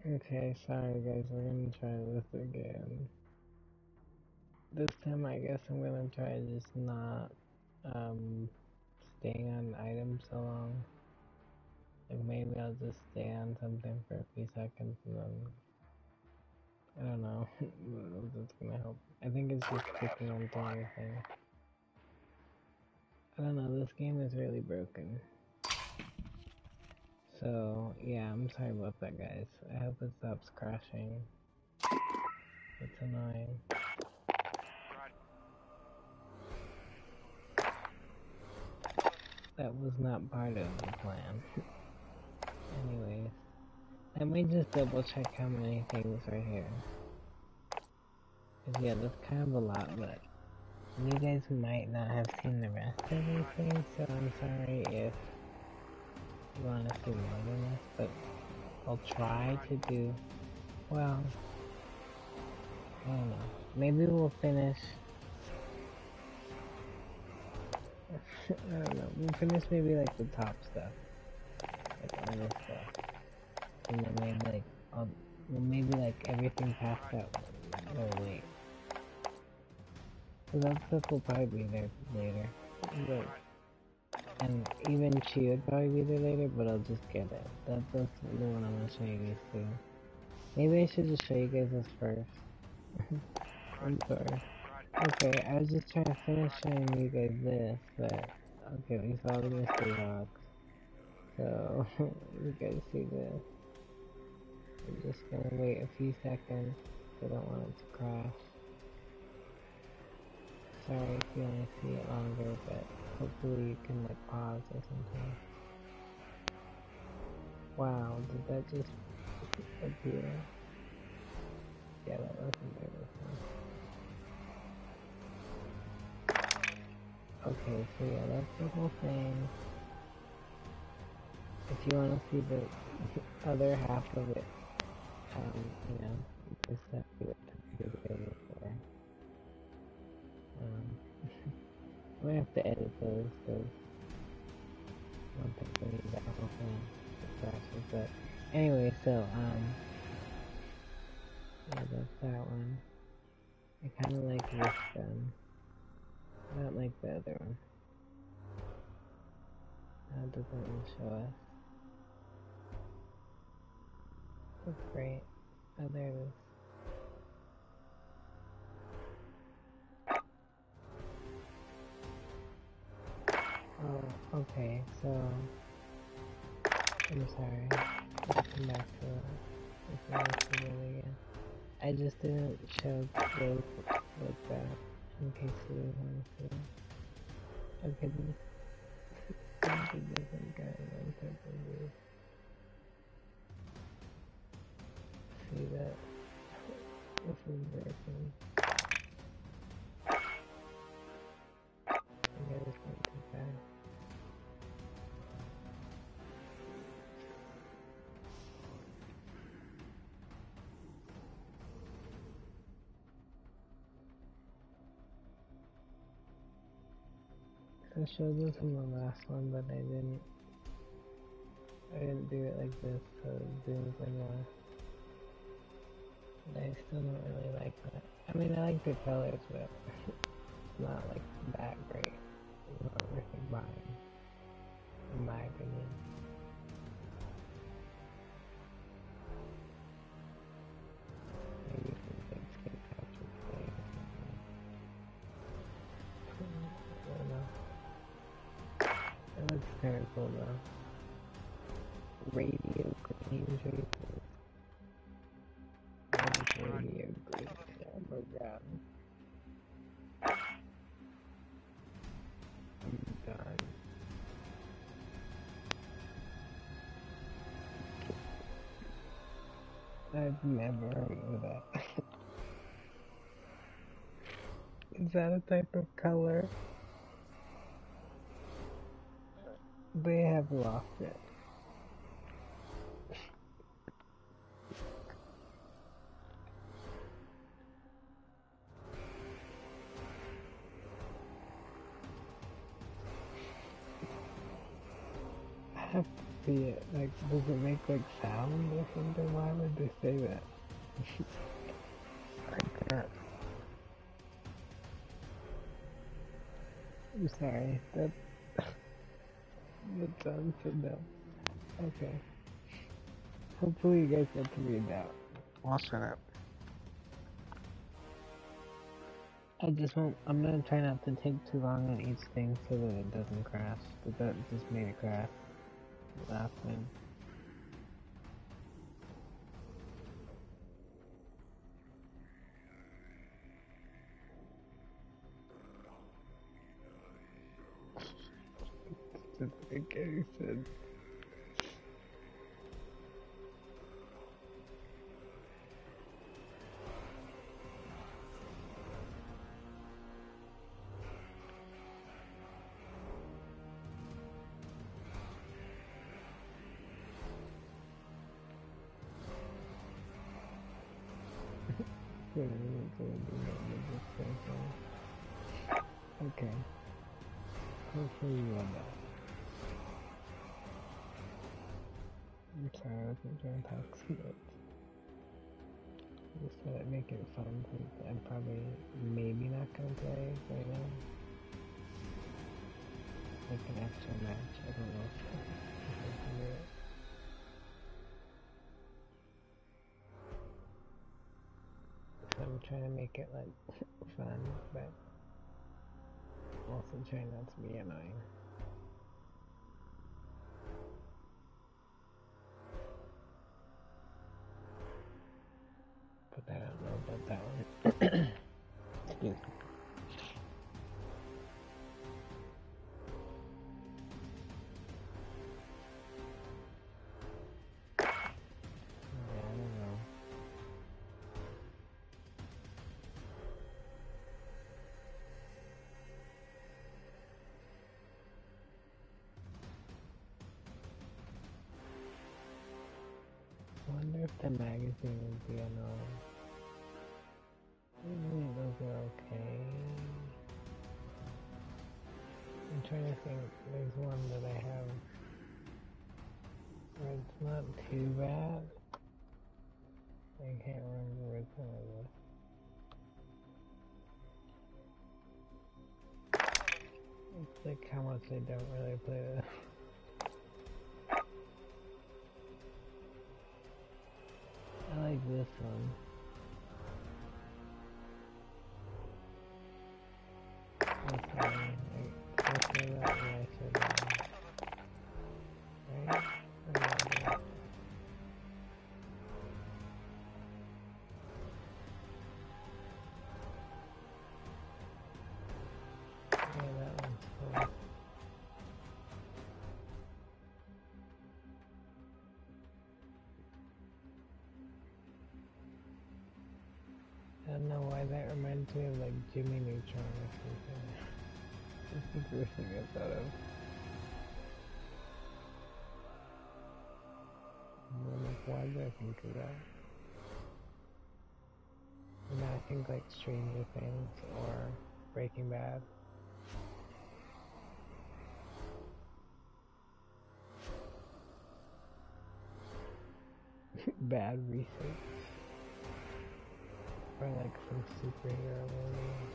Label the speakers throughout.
Speaker 1: Okay, sorry guys, we're gonna try this again. This time I guess I'm gonna try just not staying on items so long. Like maybe I'll just stay on something for a few seconds and then I don't know. That's gonna help. I think it's just clicking onto everything. I don't know, this game is really broken. So yeah, I'm sorry about that guys. I hope it stops crashing. It's annoying. That was not part of the plan. Anyways, let me just double check how many things are here. Cause yeah, that's kind of a lot, but you guys might not have seen the rest of these things, so I'm sorry if you want to see more than this, but I'll try to do, well, I don't know. Maybe we'll finish, I don't know, we'll finish maybe like the top stuff, like all this stuff, and then maybe like, well maybe like everything past that one. Oh wait. So that stuff will probably be there later, but, and even she would probably be there later, but I'll just get it. That's the one I'm gonna show you guys too. Maybe I should just show you guys this first. I'm sorry. Okay, I was just trying to finish showing you guys this, but okay, we saw the mystery box. So you guys see this. I'm just gonna wait a few seconds. I don't want it to crash. Sorry if you want to see it longer, but hopefully you can like pause or something. Wow, did that just appear? Yeah, that wasn't there before. Okay, so yeah, that's the whole thing. If you want to see the other half of it, you know, you just have to do it before. I'm gonna have to edit those because I don't think we need that whole thing. It crashes, but anyway, so yeah, that's that one. I kind of like this gun. I don't like the other one. That doesn't really show us. That's great. Oh, there it is. Oh, okay, so I'm sorry. I'll come back to it again. I just didn't show those like that in case you want to see. Okay, this is a different guy on top of this. See that? This is working. Okay, this went too fast. I showed this in the last one, but I didn't do it like this, so it didn't like more. But I still don't really like that. I mean, I like the colors, but it's not like that great. It's not worth buying, in my opinion. Maybe some things can catch your face. I don't know. It looks kind of cool though. Radio green traces. Radio green. Oh my god. I'm done. I've never heard of that. Is that a type of color? They have lost it. Yeah, like, does it make like sound or something? Why would they say that? Like that. I'm sorry, that sounds so dumb. Okay. Hopefully you guys get to read that. I'll shut up. I'm gonna try not to take too long on each thing so that it doesn't crash. But that just made it crash last time. Doesn't make any sense. Okay. Hopefully you will know. I'm sorry, I wasn't trying to talk so much. Just to make it fun since I'm probably maybe not gonna play right now. Like an extra match, I don't know if I can do it. So I'm trying to make it like fun, but also trying not to be annoying. But I don't know about that one. Excuse me. Yeah, I don't know. I wonder if the magazine would be annoying. Usually those are okay. I'm trying to think, there's one that I have where it's not too bad. I can't remember which one it was. It's like how much I don't really play this. I like this one. This one, like, this one that nicer than, right? Or not that? Yeah, that one's cool. I don't know why that reminds me of like Jimmy Neutron or something. That's the first thing I thought of. And I'm like, why did I think of that? And then I think like Stranger Things or Breaking Bad. Bad research. Or like some superhero movie.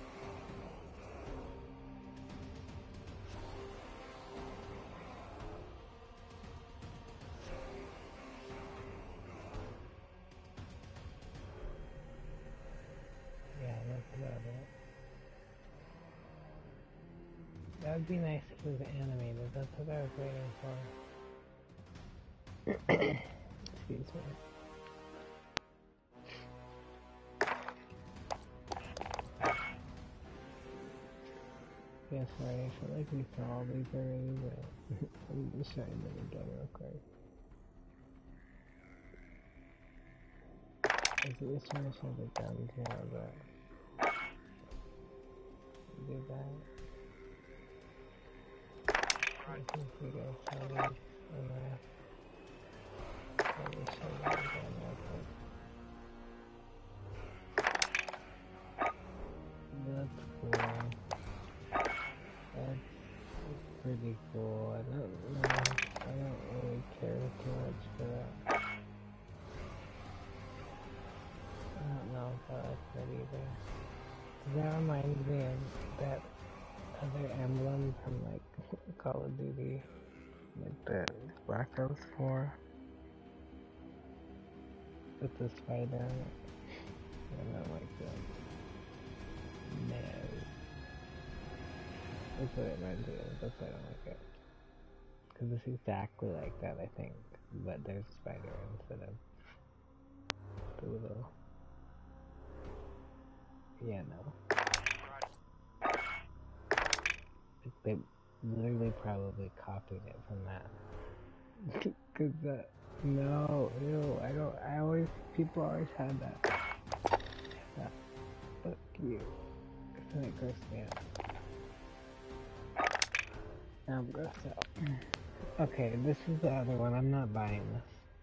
Speaker 1: Yeah, that's about it. That would be nice if it was animated. That's what I was waiting for. Excuse me. Yeah, sorry, I feel like we saw all these already, but I'm just showing them again real quick. I was trying to show the guns more, but do that. I think we guys saw these enough. Let me show them again real quick. That's cool. That's pretty cool. I don't know. I don't that either. 'Cause that reminds me of that other emblem from like Call of Duty, like the Black Ops 4 with the spider on it. I don't like that. No. That's what it reminds me of. That's why I don't like it. Because it's exactly like that, I think. But there's a spider instead of the little. Yeah, no. They literally probably copied it from that. Cause no, ew, I don't, people always had that. Yeah, fuck you. Cause it grossed me out. Now I'm grossed out. Okay, this is the other one. I'm not buying this.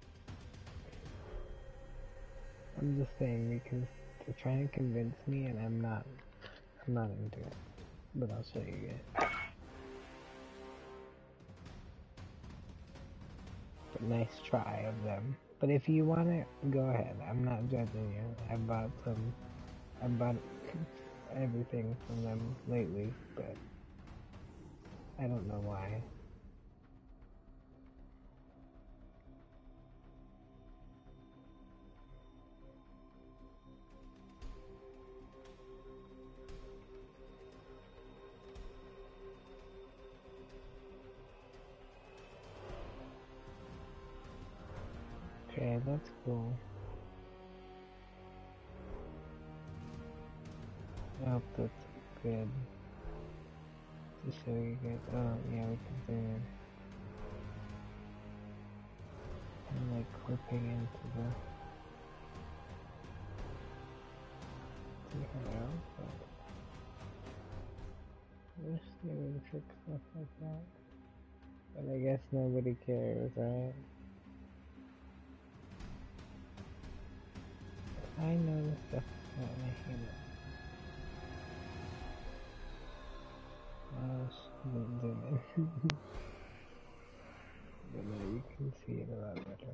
Speaker 1: I'm just saying because they're trying to convince me and I'm not into it. But I'll show you guys. But nice try of them. But if you want it, go ahead. I'm not judging you. I bought everything from them lately, but I don't know why. Okay, that's cool. I hope that's good to show you guys. Oh, yeah, we can zoom in. I'm like clipping into the but I wish they would fix stuff like that. But I guess nobody cares, right? I know this stuff is not my hate. Oh, shouldn't zoom in. But now you can see it a lot better.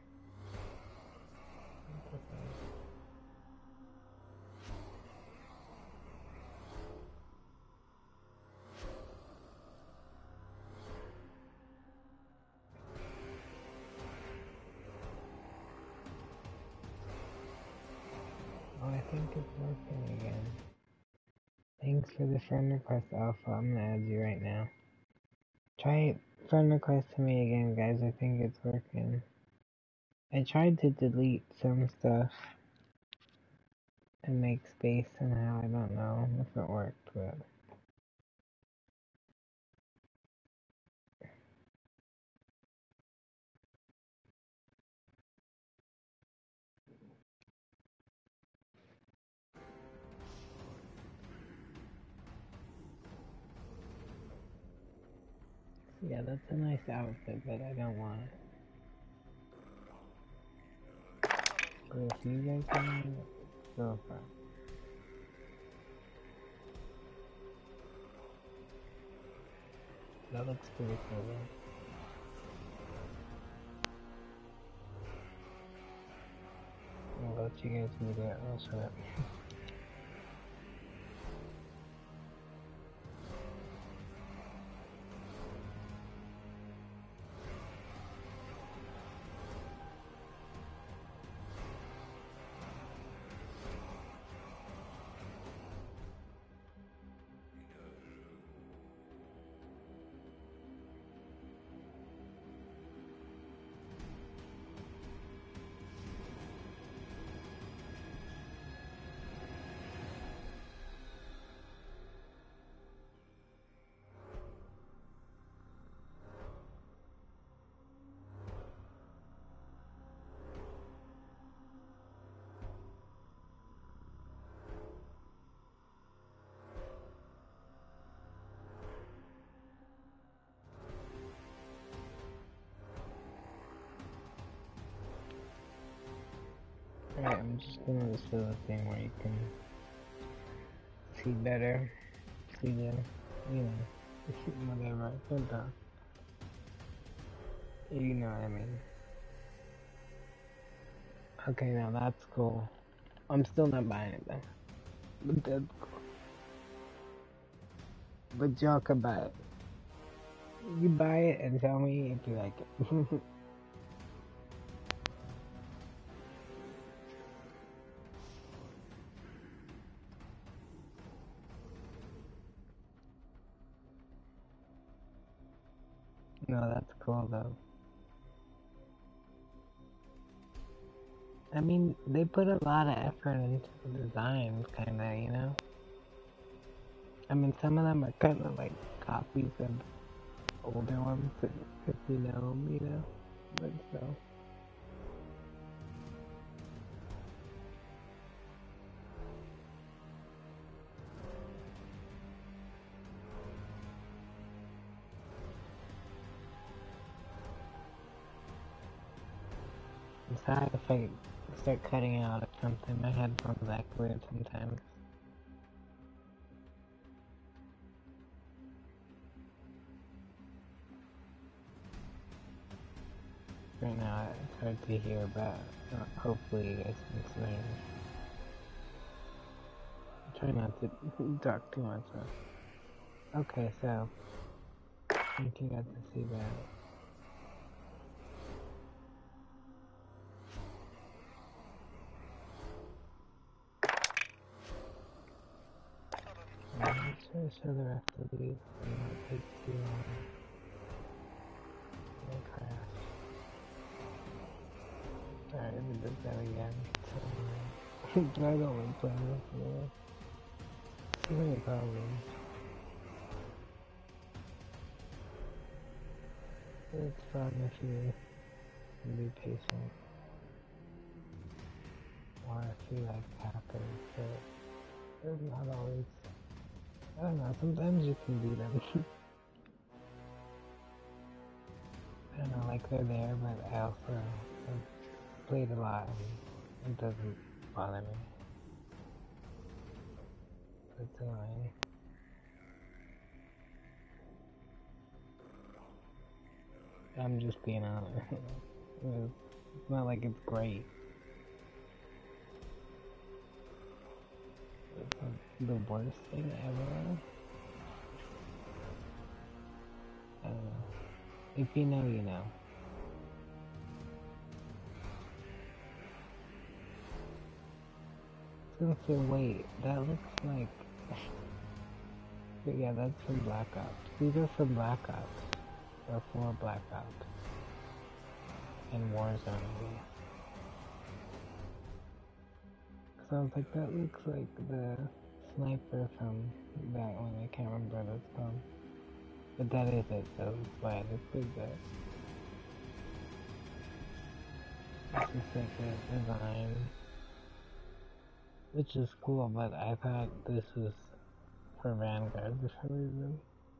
Speaker 1: Oh, I think it's working again. Thanks for the friend request, Alpha. I'm gonna add you right now. Try friend request to me again, guys. I think it's working. I tried to delete some stuff and make space somehow. I don't know if it worked, but yeah, that's a nice outfit, but I don't want it. But if you guys want it, go for it. That looks pretty cool, though. I'll let you guys read it. I'll shut up. Alright, I'm just gonna show the thing where you can see better. See the, you know, whatever. You know what I mean. Okay, now that's cool. I'm still not buying it though. But that's but y'all can buy it. You buy it and tell me if you like it. No, that's cool though. I mean, they put a lot of effort into the designs, kinda, you know? I mean, some of them are kinda like copies of older ones, if you know them, you know? But so. I'm sorry if I start cutting out or something. My headphones act weird sometimes. Right now, it's hard to hear, but hopefully you guys can hear me. Try not to talk too much. Okay, so I think you got to see that. Let's try to show the rest of these and not take too long. And crash. Alright, we did that again. So, I don't like playing this anymore. Too many problems. It's fun if you can be patient. Or if you like hackers, but it's not always. I don't know, sometimes you can beat them. I don't know, like they're there, but I also have played a lot and it doesn't bother me. It's annoying. I'm just being honest. It's not like it's great. It's not the worst thing ever. I don't know. If you know, you know. Since wait, that looks like. Yeah, that's from Black Ops. These are from Black Ops. Or for Black Ops. And Warzone, I guess. So I was like, that looks like the sniper from that one. I can't remember what it's called. But that is it, so it's fine. It's good that. It's just like a design. Which is cool, but I thought this was for Vanguard for some reason.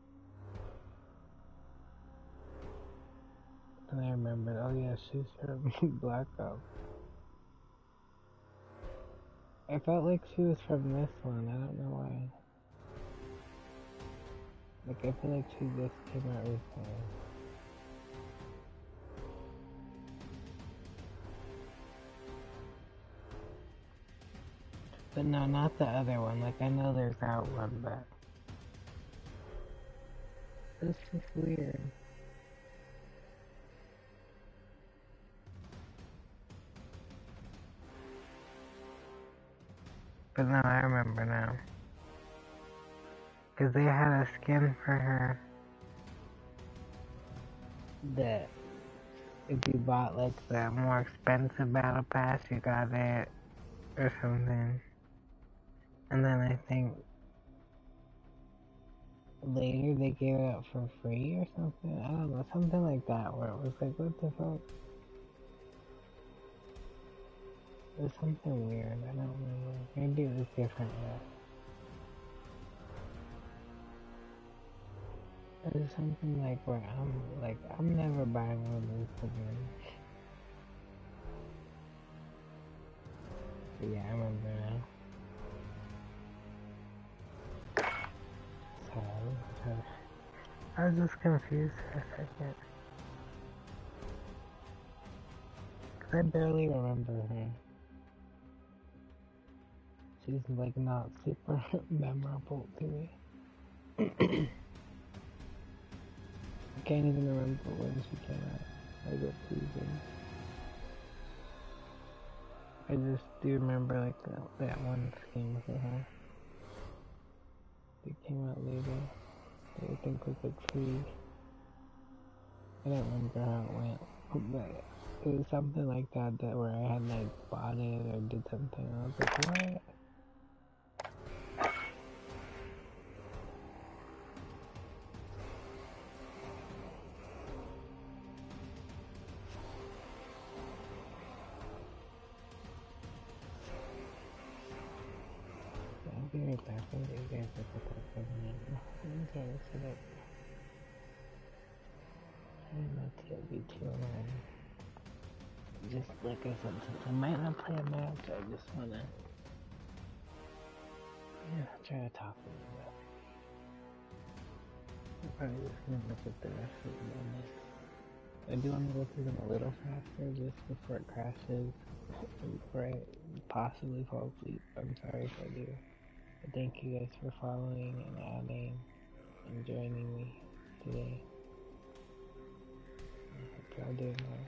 Speaker 1: And I remembered, oh yeah, she's from Black Ops. I felt like she was from this one, I don't know why. Like, I feel like she just came out recently. But no, not the other one. Like, I know there's that one, but it's just weird. But no, I remember now. Because they had a skin for her that if you bought, like, the more expensive battle pass, you got it, or something. And then I think later they gave it out for free or something. I don't know, something like that, where it was like, what the fuck? It was something weird, I don't remember. Maybe it was different yet. It was something like where I'm never buying one of these again. But yeah, I remember now. Sorry. I was just confused for a second. Cause I barely remember her. she's like not super memorable to me. I can't even remember when she came out, like what season. I just do remember like that one skin with her. It came out later. I think was like free. I don't remember how it went, but it was something like that where I had like bought it or did something. I was like, what? I'll be right back. I'll get you guys up with that for a minute. Okay, set up. I'm not to be too long. Just like I said, since I might not play a match, I just wanna try to talk a little bit. I'm probably just gonna look at the rest of the bonus. I do want to go through them a little faster just before it crashes, before I possibly fall asleep. I'm sorry if I do. But thank you guys for following and adding and joining me today. I hope y'all doing well.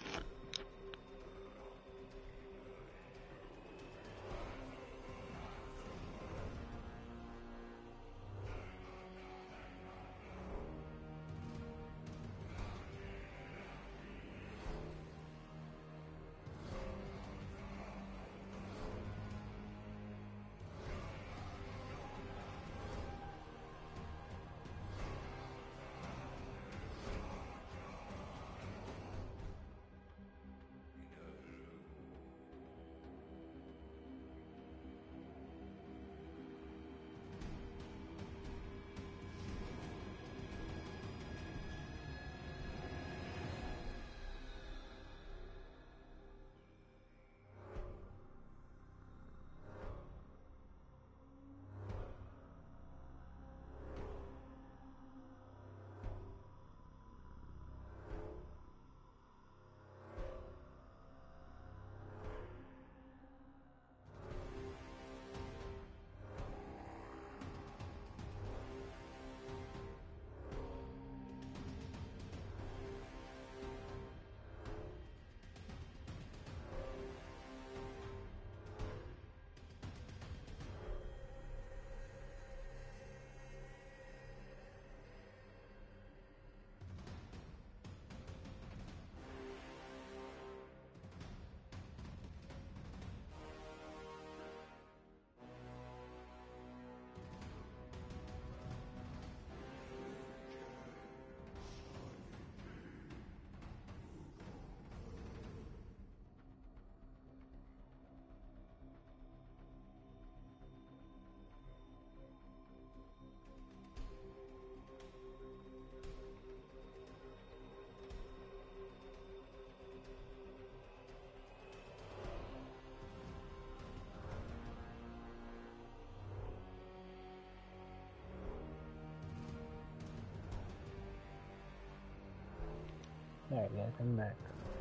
Speaker 1: Alright guys, I'm back.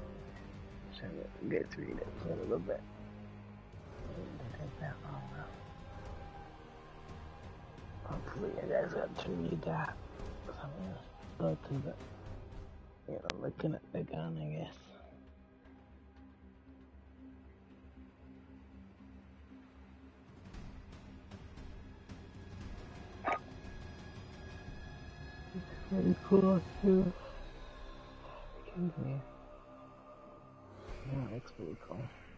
Speaker 1: Trying to get through this a little bit. Didn't take that long though. Hopefully you guys got to read that. So I'm gonna go to the, looking at the gun, I guess. It's pretty cool too. Excuse me. Yeah, it's pretty cool.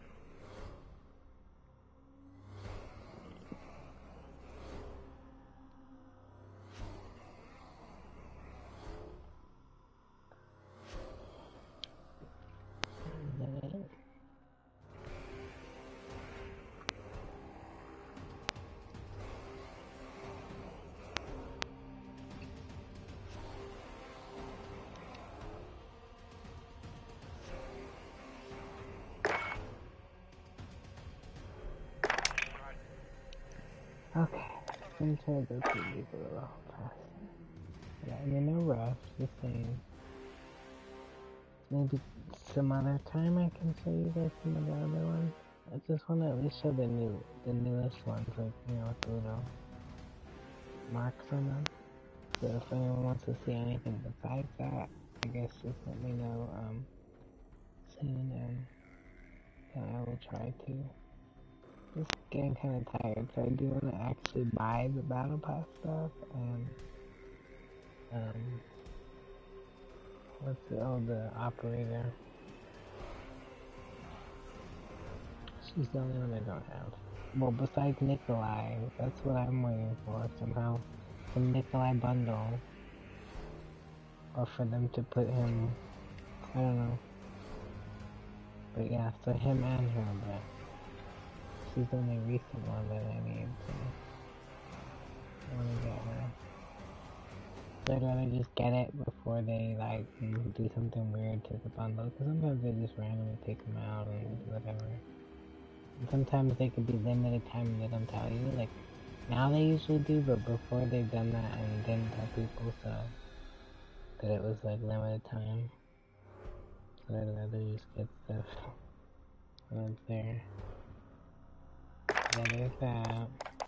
Speaker 1: Okay, I'm trying to go through these a little fast. Yeah, I'm in no rush, just saying. Maybe some other time I can show you guys some of the other ones. I just want to at least show the newest ones, like, you know, with the little marks on them. So if anyone wants to see anything besides that, I guess just let me know, soon, and I will try to. Just getting kind of tired, so I do want to actually buy the Battle Pass stuff, and, what's it, oh, the operator. She's the only one I don't have. Well, besides Nikolai, that's what I'm waiting for, somehow. Some Nikolai bundle. Or for them to put him, I don't know. But yeah, so him and her, but she's the only recent one that I need, so I wanna get her. So I'd rather just get it before they, like, do something weird to the bundle, because sometimes they just randomly take them out and whatever. And sometimes they could be limited time and they don't tell you, like, now they usually do, but before they've done that and didn't tell people, so that it was, like, limited time. So I'd rather just get stuff when it's there. Yeah, there's that.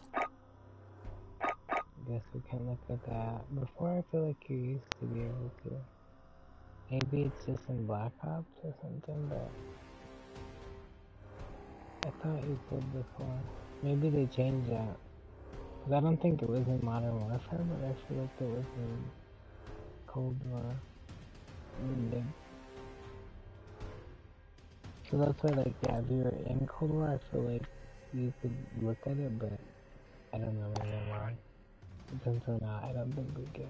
Speaker 1: I guess we can look at that. Before, I feel like you used to be able to. Maybe it's just in Black Ops or something, but I thought you could before. Maybe they changed that. Cause I don't think it was in Modern Warfare, but I feel like it was in Cold War. So that's why, like, yeah, if you were in Cold War, I feel like you could look at it, but I don't know, maybe I'm wrong. Depends or not, I don't think we can.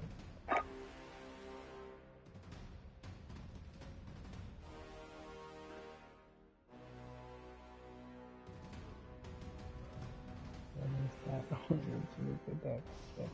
Speaker 1: What is that? Let's look at that shit.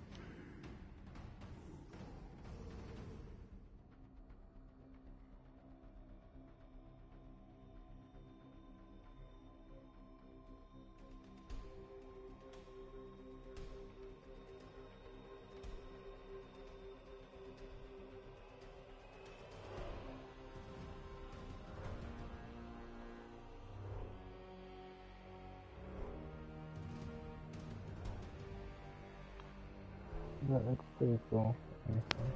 Speaker 1: That looks pretty cool. Honestly.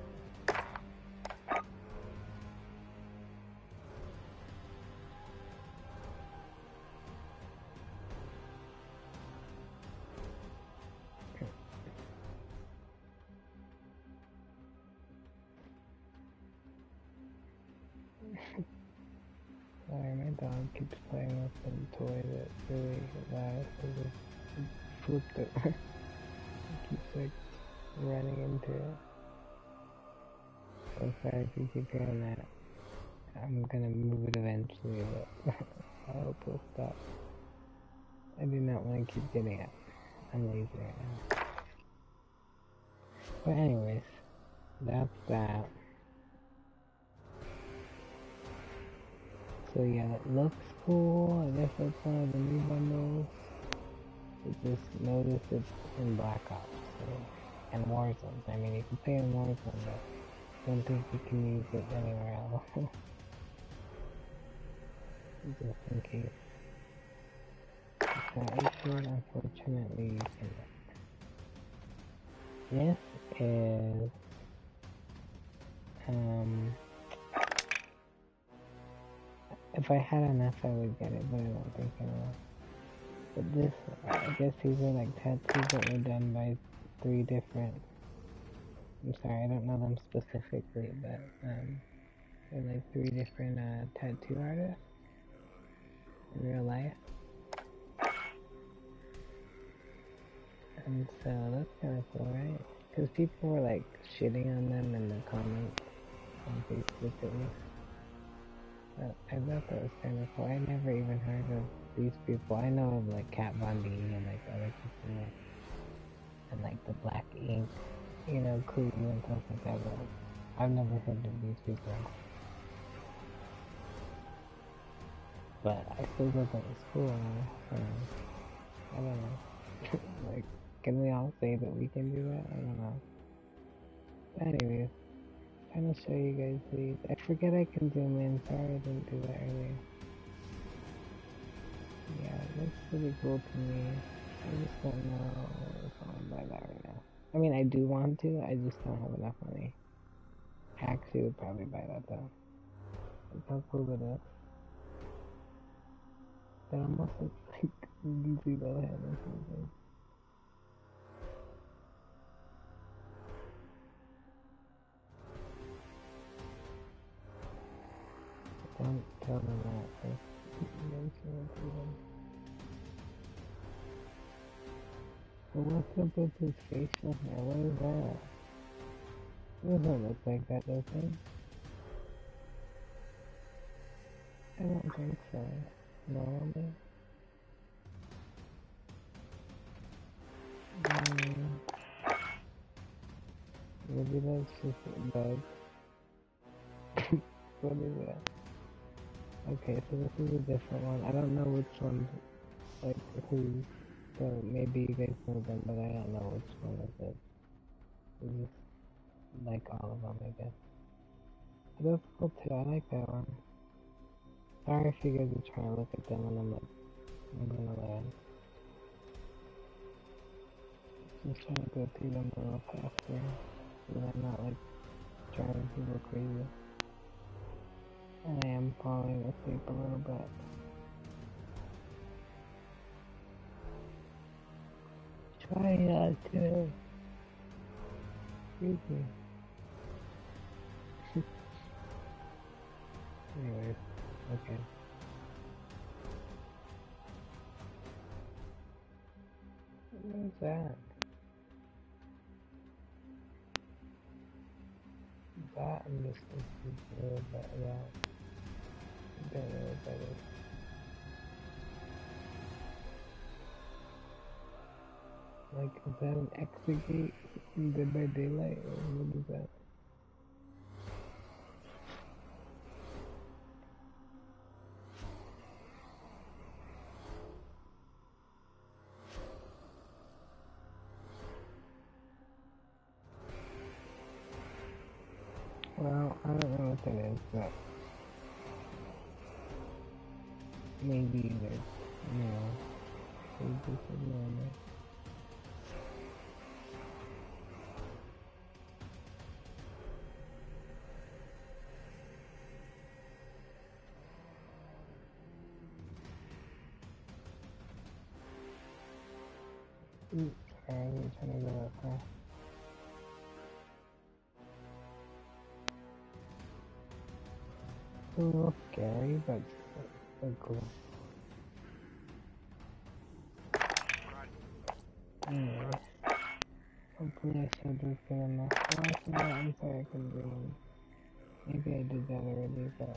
Speaker 1: Sorry, my dog keeps playing with some toy that's really loud, so just flipped it. He keeps like running into it. So sorry if you keep hearing that. I'm gonna move it eventually, but I hope it'll stop. I do not want to keep getting it. I'm lazy right now. But anyways, that's that. So yeah, it looks cool. I guess that's one of the new bundles. I just noticed it's in Black Ops, so, and Warzone. I mean, you can play in Warzone, but I don't think you can use it anywhere else. Just in case. It's not issued, unfortunately, you cannot. This is, if I had enough, I would get it, but I don't think I will. But this, I guess these are like tattoos that were done by 3 different, I'm sorry, I don't know them specifically, but, they're like 3 different, tattoo artists in real life. And so that's kind of cool, right? Because people were like shitting on them in the comments on Facebook at least. But I thought that was kind of cool. I never even heard of these people. I know of like Kat Von D and like other people and like the Black Ink, you know, Clue and stuff like that, but I've never heard of these people. But I still thought that was cool. So, I don't know. Like, can we all say that we can do that? I don't know. But anyways, trying to show you guys these. I forget I can zoom in. Sorry I didn't do that earlier. Yeah, it looks pretty cool to me. I just don't know if I want to buy that right now. I mean, I do want to, I just don't have enough money. Actually, would probably buy that though. Look how cool it is. That almost looks like Lindsay Lohan or something. Don't tell them that. But what's up with his facial hair? What is that? It doesn't look like that, does it? I don't think so. Normally. Mm, maybe that's just a bug. What is that? Okay, so this is a different one. I don't know which one's like who. So maybe you guys know them, but I don't know which one is it. It's just like all of them, I guess. But that's cool too. I like that one. Sorry if you guys are trying to look at them and I'm like, I'm gonna learn. Just trying to go through them a little faster. So that I'm not like driving people crazy. And I am falling asleep a little bit. Try not to. Excuse me. Anyways, okay. What is that? That I'm just confused a little bit about. I don't know what that is. Like, is that an exegate in Dead by Daylight, or what is that? Well, I don't know what that is, but maybe there's, you know, maybe this is normal. Oops, sorry, I'm trying to go that far. It's a little scary, but so cool. Anyway, hopefully I showed this good enough. Oh, I forgot, I'm sorry I couldn't read. Maybe I did that already, but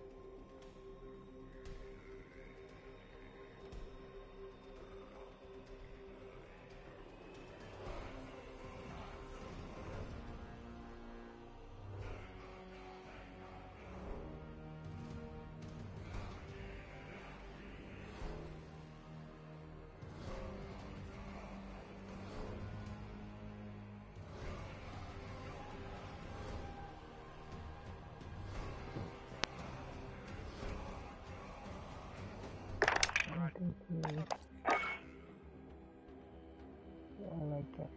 Speaker 1: I think I like that.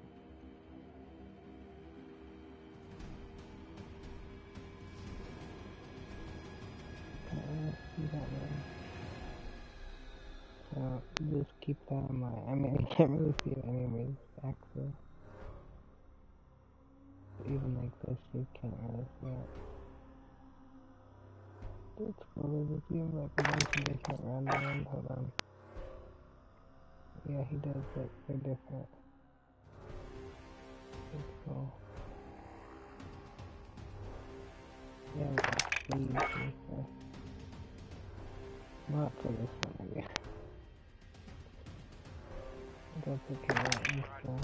Speaker 1: Can't really see that one. So just keep that in mind. I mean, I can't really see it anyways, actually. Even like this, you can't really see it. It's cool, it seems like a bunch of different random ones. Hold on. Yeah, he does look, they're different. It's cool. Yeah, like speed and stuff. Not for this one, I guess. That's okay, that is cool.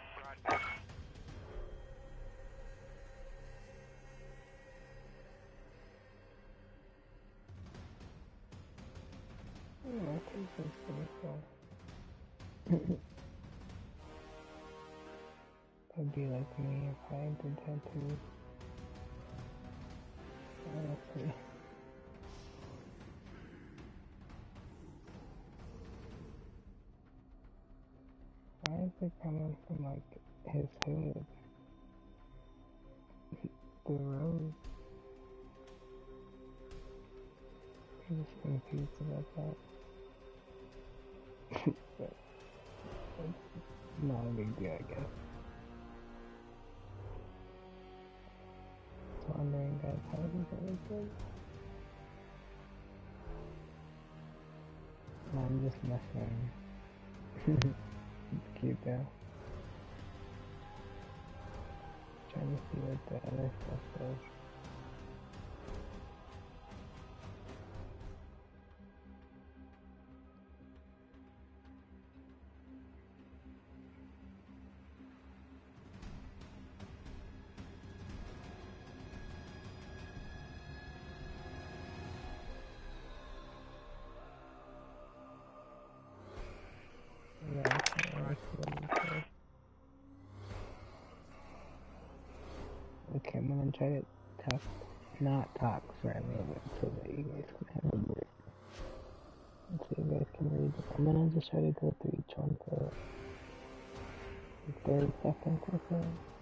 Speaker 1: Yeah, I think that's pretty cool. That'd be like me if I did tattoos. Honestly. they're coming from like his hood, the road. I'm just confused about that. But it's not a big deal, I guess. Just wondering, guys, how is it good? No, I'm just messing. It's cute though. Trying to see what the other stuff does. Yeah, I can't really see what it does. Okay, I'm gonna try to not talk for a little bit so that you guys can have a break. So you guys can read it. I'm gonna just try to go through each one for 30 seconds or so.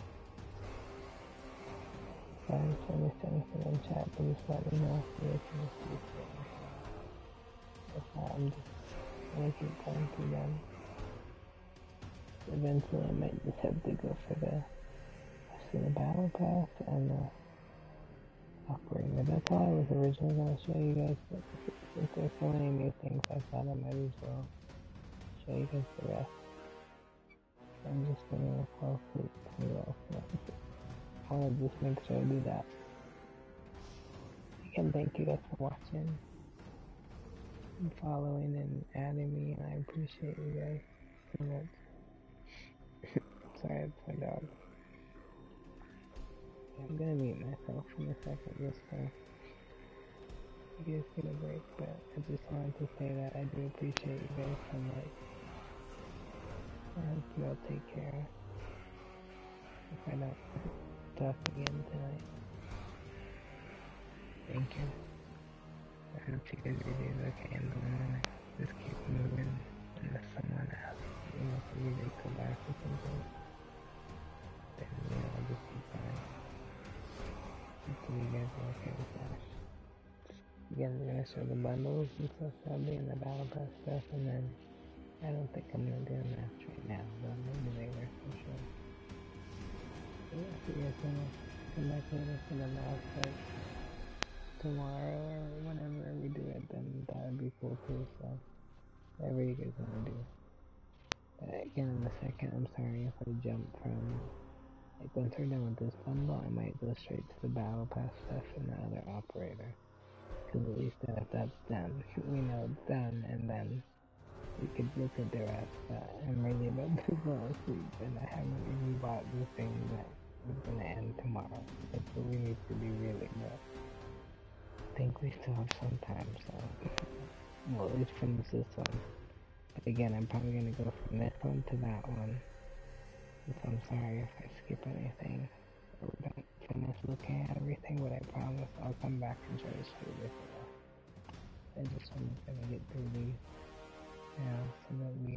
Speaker 1: Sorry if I missed anything in chat, but just let me know if you can see things. If not, I'm just gonna keep going through them. Eventually I might just have to go for the battle pass and the operator. That's all I was originally going to show you guys, but since there's so many new things, I thought I might as well show you guys the rest. So I'm just going to fall asleep pretty well, so I want to just make sure I do that. Again, thank you guys for watching and following and adding me, and I appreciate you guys so much. Sorry, it's my dog. I'm gonna mute myself in a second just so you guys get a break, but I just wanted to say that I do appreciate you guys so much. I hope you all take care if I don't talk again tonight. Thank you. I hope you guys are doing okay in the morning. Just keep moving unless someone asks, for you to go back or something. Then, I'll just keep going. Hopefully you guys are okay with that. Again, we're gonna show the bundles and stuff probably and the battle pass stuff, and then I don't think I'm gonna do a match right now, but maybe later for sure. But yeah, if you guys wanna come back later for the match, like tomorrow or whenever we do it, then that would be cool too. So whatever you guys wanna do. But again, in a second, I'm sorry if I jump from like once we're done with this bundle, I might go straight to the battle pass stuff and the other operator. Because at least then if that's done, we know it's done, and then we could look at the rest. But I'm really about to fall asleep, and I haven't even bought the thing that is going to end tomorrow. That's what we need to do really, but I think we still have some time, so we'll at least finish this one. But again, I'm probably going to go from this one to that one. So I'm sorry if I skip anything or we don't finish looking at everything, but I promise I'll come back and try to show you this. I just want to get through these now so that we,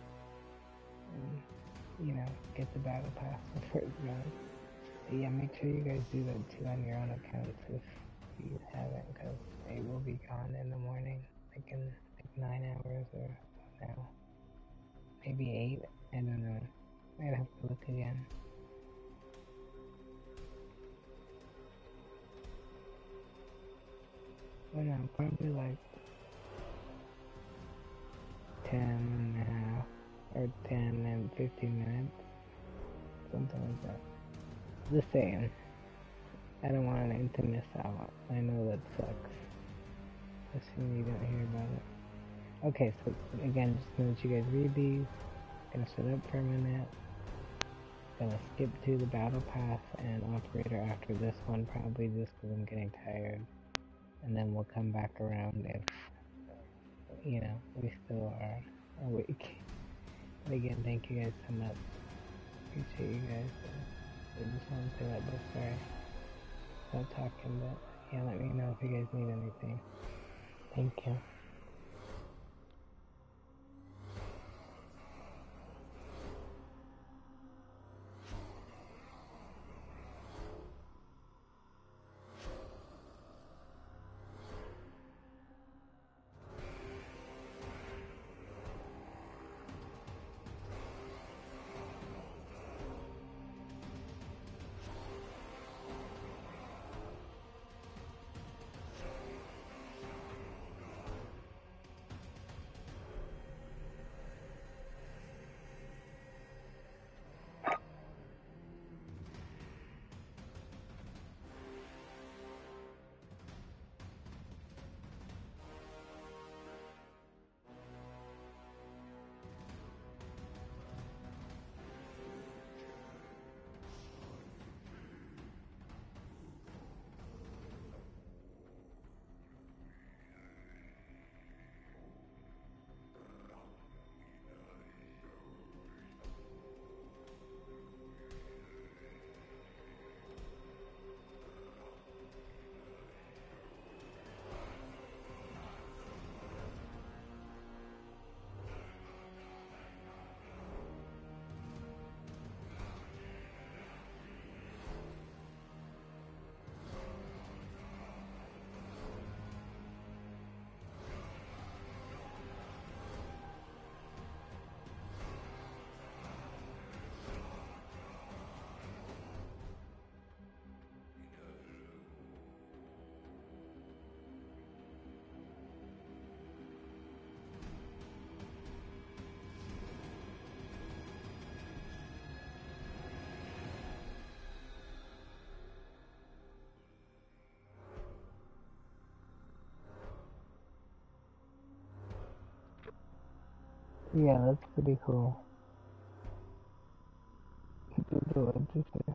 Speaker 1: get the battle pass before it's gone. But yeah, make sure you guys do that too on your own accounts if you haven't, because it will be gone in the morning, like in 9 hours or now. Maybe 8, I don't know. I'd have to look again. Well, no, probably like 10 and a half or 10 and 15 minutes, something like that. The same. I don't want anything to miss out. I know that sucks. Assuming you don't hear about it. Okay, so again, just gonna let you guys read these. Gonna shut up for a minute. Gonna skip to the battle pass and operator after this one, probably just because I'm getting tired. And then we'll come back around if, we still are awake. But again, thank you guys so much. Appreciate you guys. I just want to say that before I start talking, but yeah, let me know if you guys need anything. Thank you. Yeah, that's pretty cool. Do it.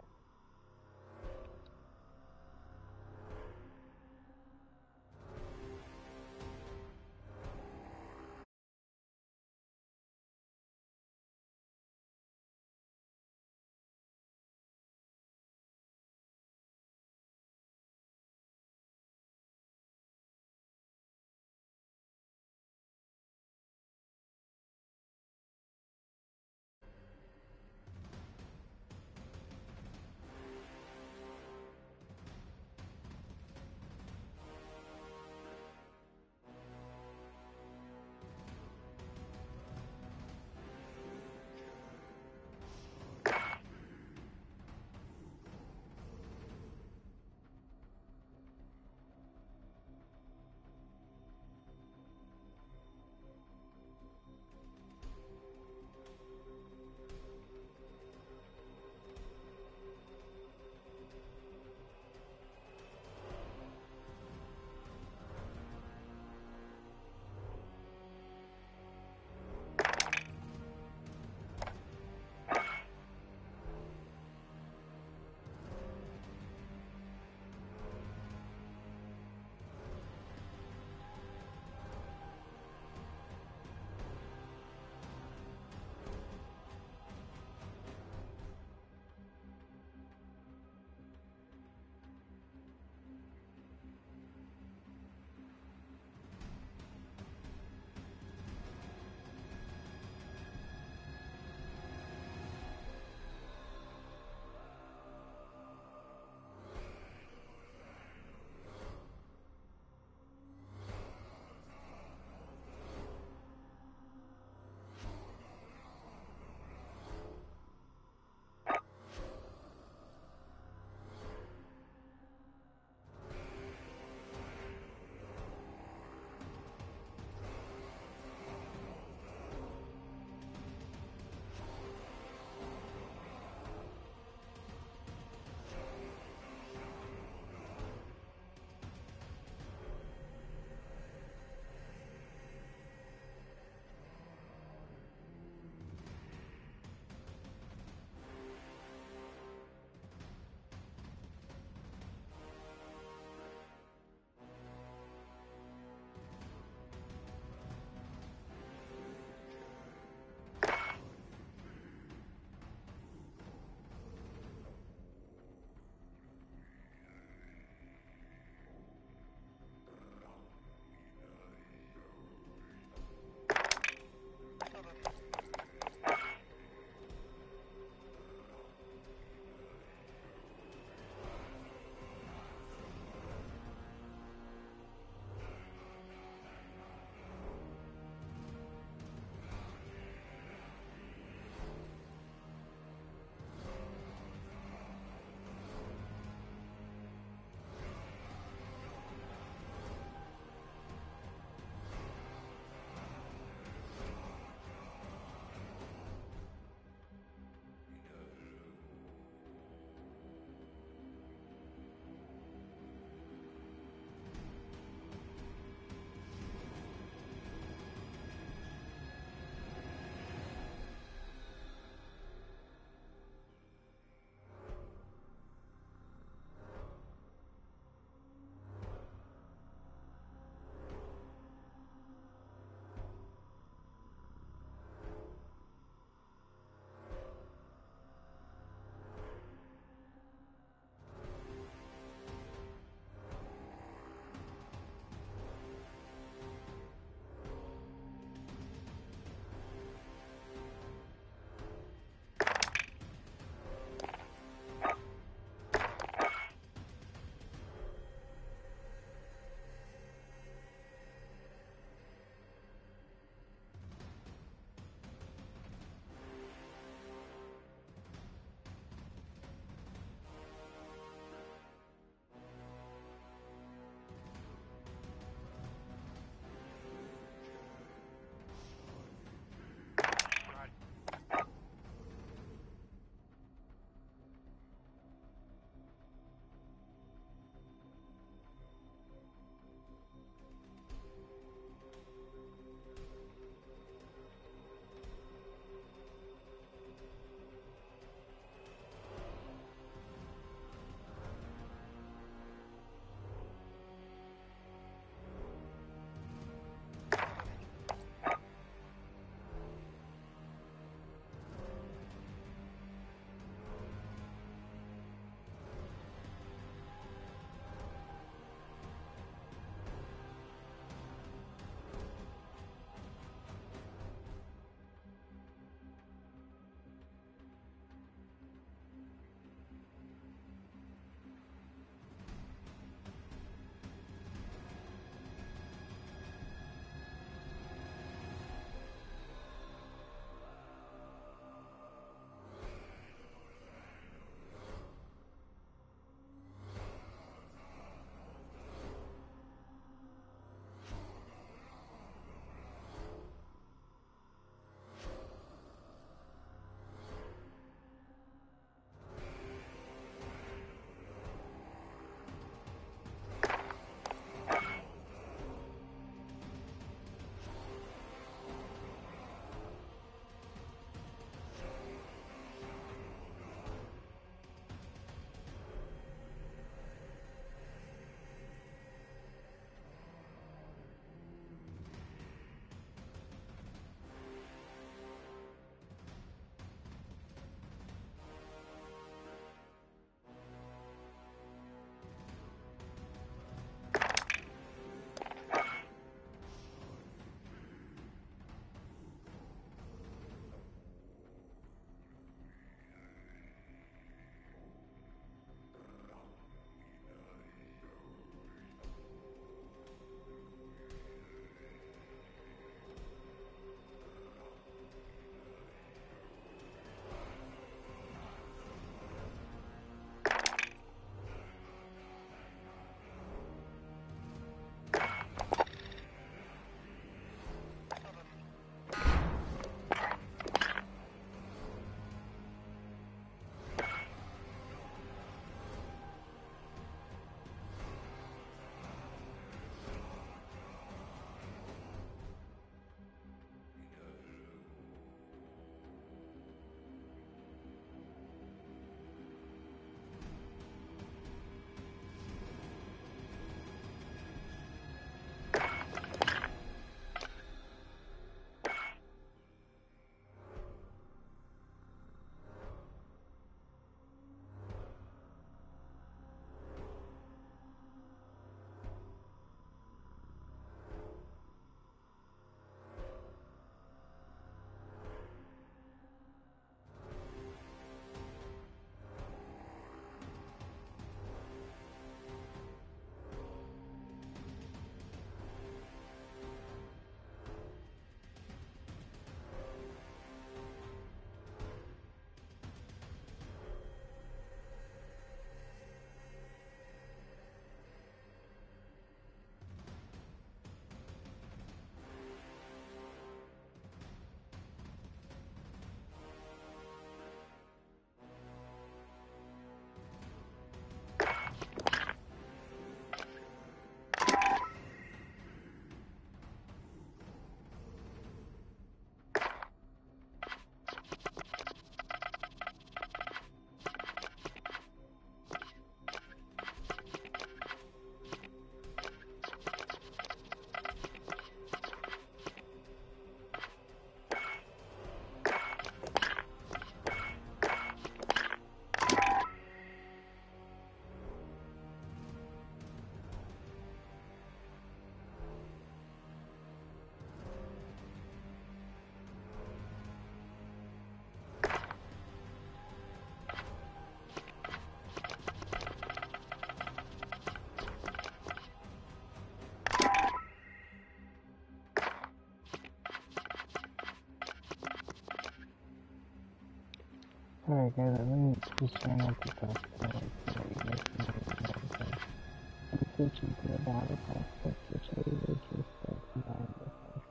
Speaker 1: Alright guys, let me just try not to talk so that you guys can hear me okay? I'm switching to the battle pass stuff to show you the key stuff behind the stuff.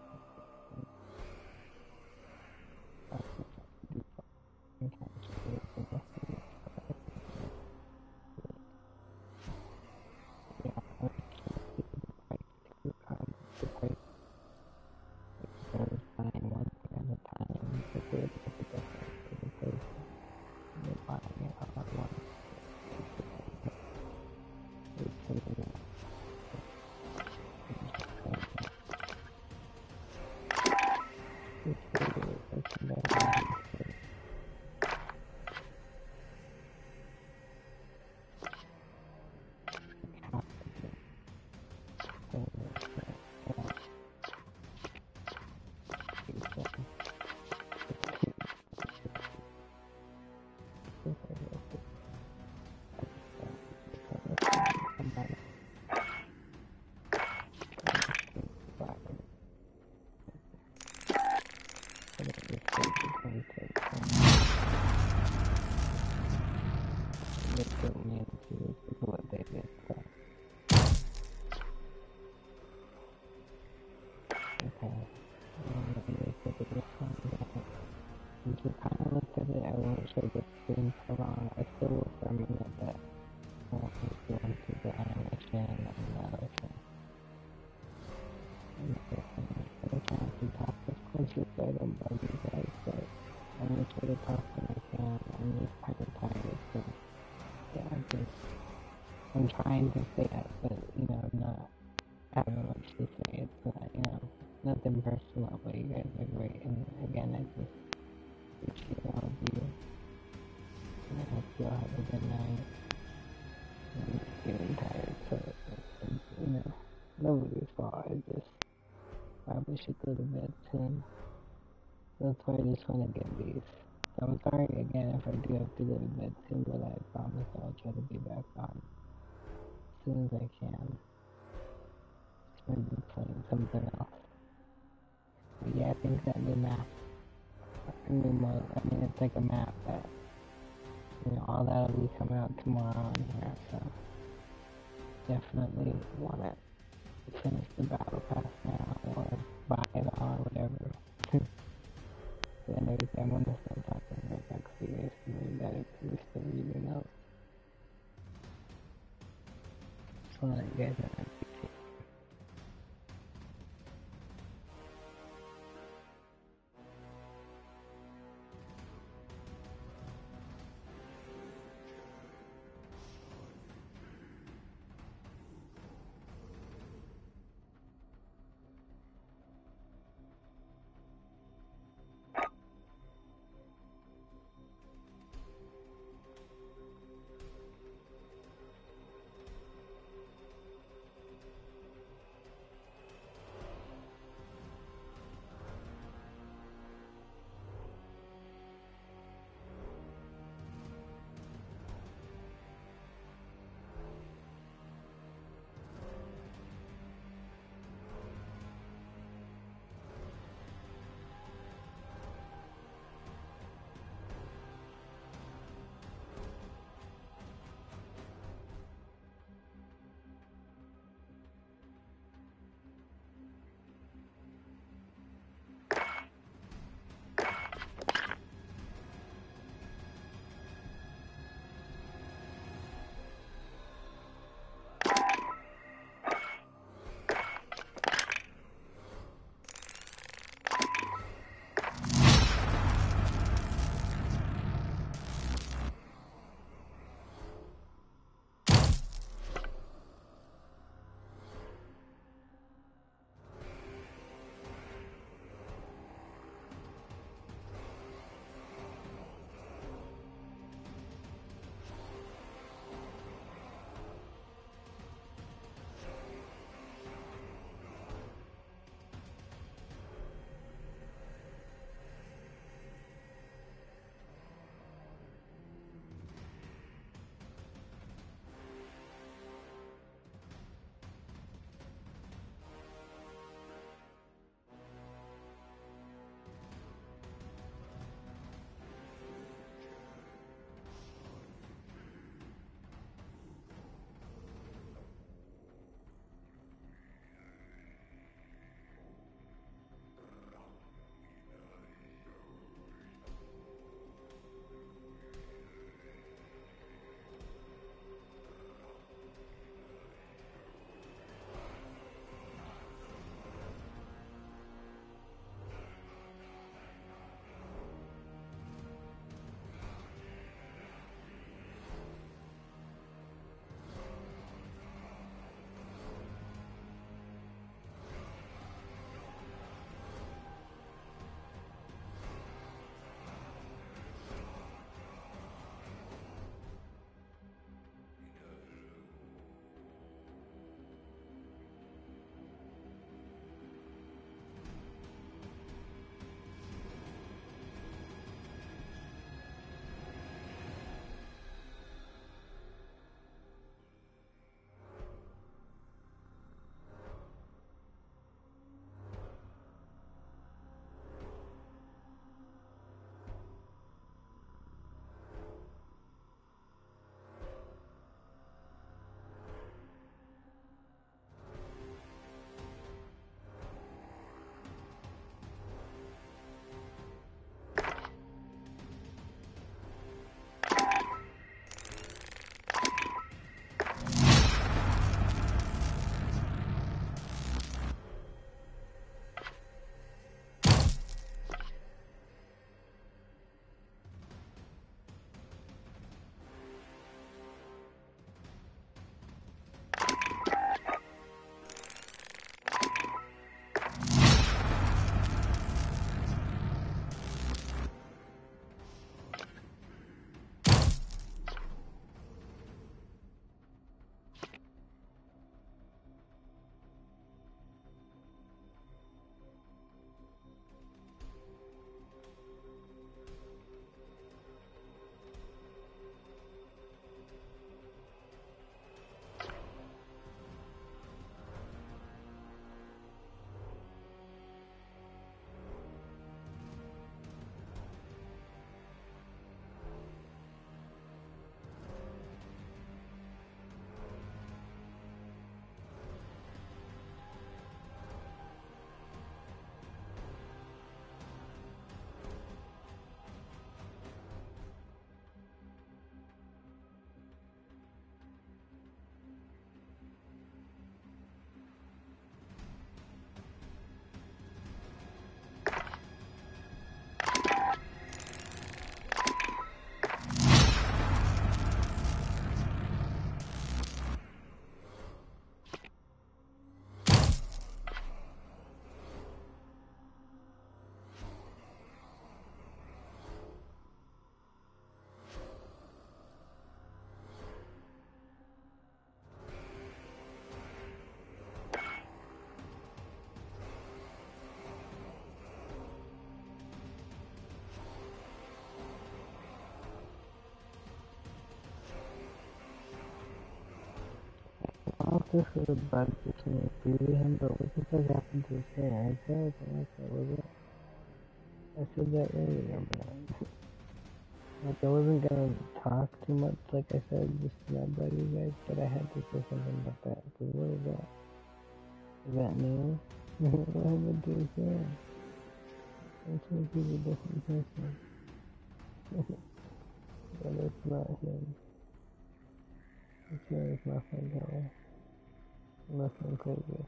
Speaker 1: That's what I do fucking catch it for the rest of it. Yeah, I can't see the price to the price goes buying one thing at a time. It's a little bit different because you're buying it all at once. It's something that it's really such a bad mistake. Have to do so yeah, people somebody but it is going to get me into what they did. So, okay. They said it was fun. And just kind of looked at it. I won't show the screen for long. I still will for a minute, but I won't go into the animation and the other thing. And the other thing. But I can't see talk as close as I don't bug you guys, but I'm gonna try to talk when I can. I'm just kind of tired, so yeah, I'm trying to say it, but you know, I'm not having much to say. It's not, you know, nothing personal, but you guys are great. And again, I just appreciate all of you. And I hope you all have a good night. I'm just getting tired, so you know, nobody's fault. I just probably should go to bed soon. That's why I just want to get these. So I'm sorry again if I do have to go to bed soon, but I promise I'll try to be back on as soon as I can. Maybe playing something else. But yeah, I think that new map, new mode, I mean, it's like a map that, you know, all that'll be coming out tomorrow on here, so definitely want to finish the battle pass now, or buy it all, or whatever. But anyways, I'm gonna start talking right back so you guys can read that if you're still reading out. So you guys know. this is a bug between Phoebe and but what the fuck happened to his hair? I feel like was it? I said that earlier, but like I wasn't gonna talk too much, like I said, just not about you guys, but I had to say something about that. Cause what is that? Is that new? What happened to his hair? I'm trying to be a different person. But it's not him. It's really nothing crazy.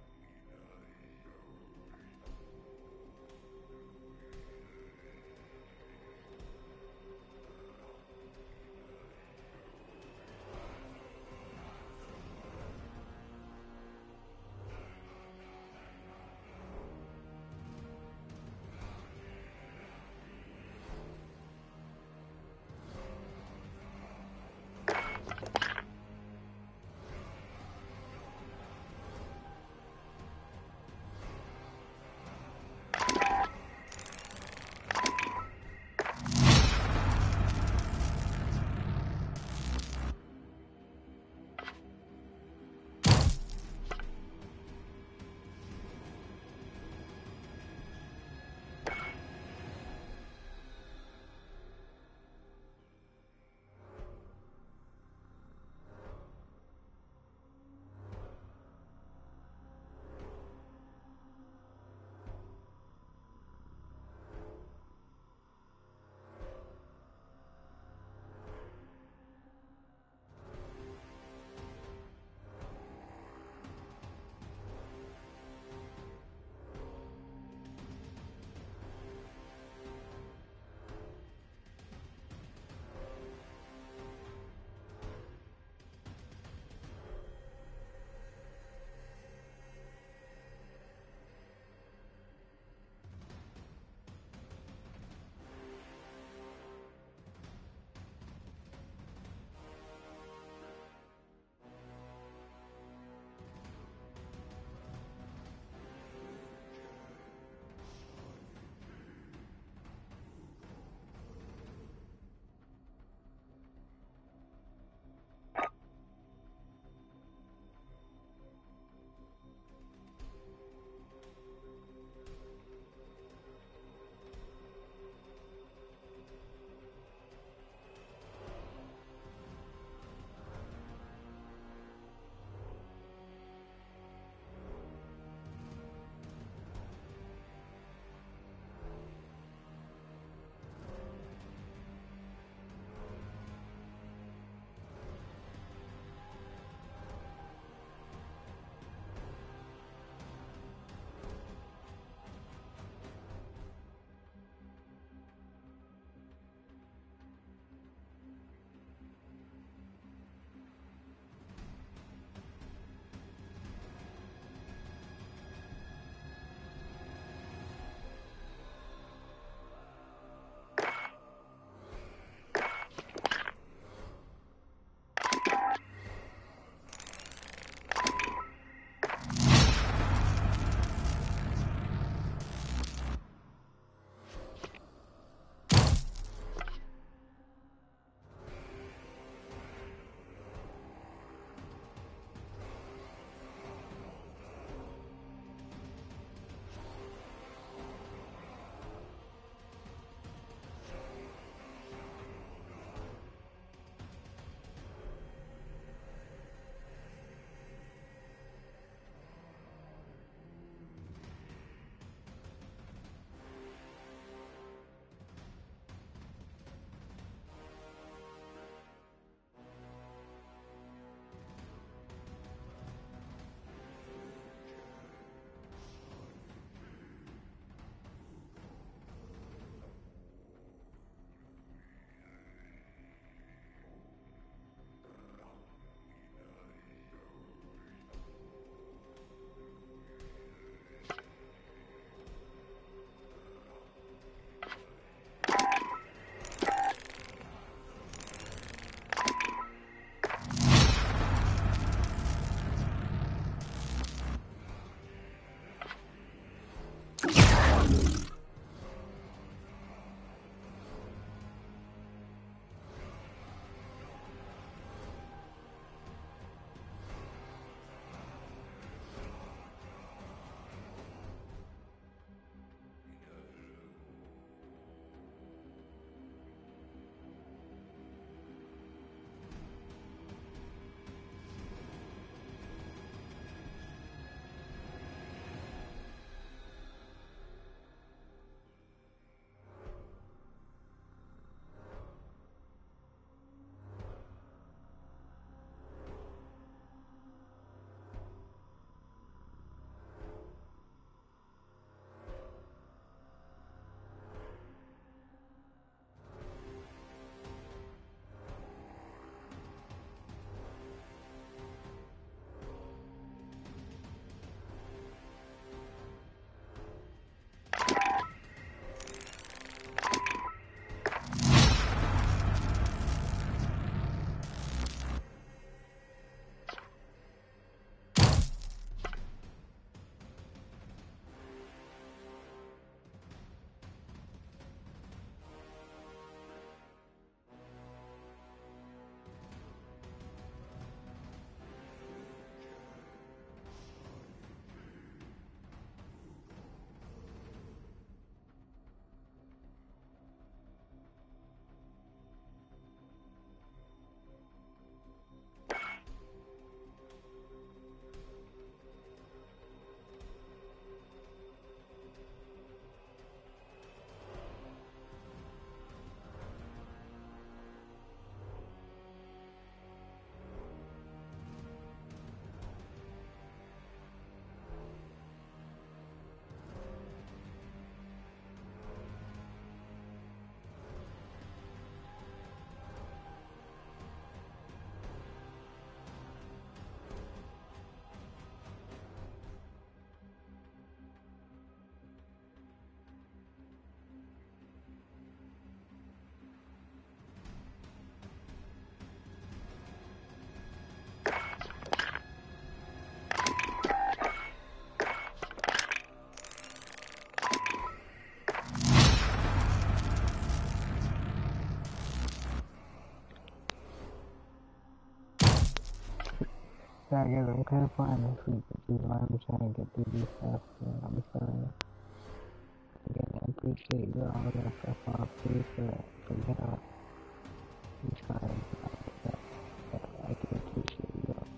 Speaker 1: sorry guys, I'm kind of falling asleep, which is why I'm trying to get through this stuff. So I'm sorry. Again, I appreciate you all that stuff off too, for God. I'm trying to stuff, but I can appreciate you all.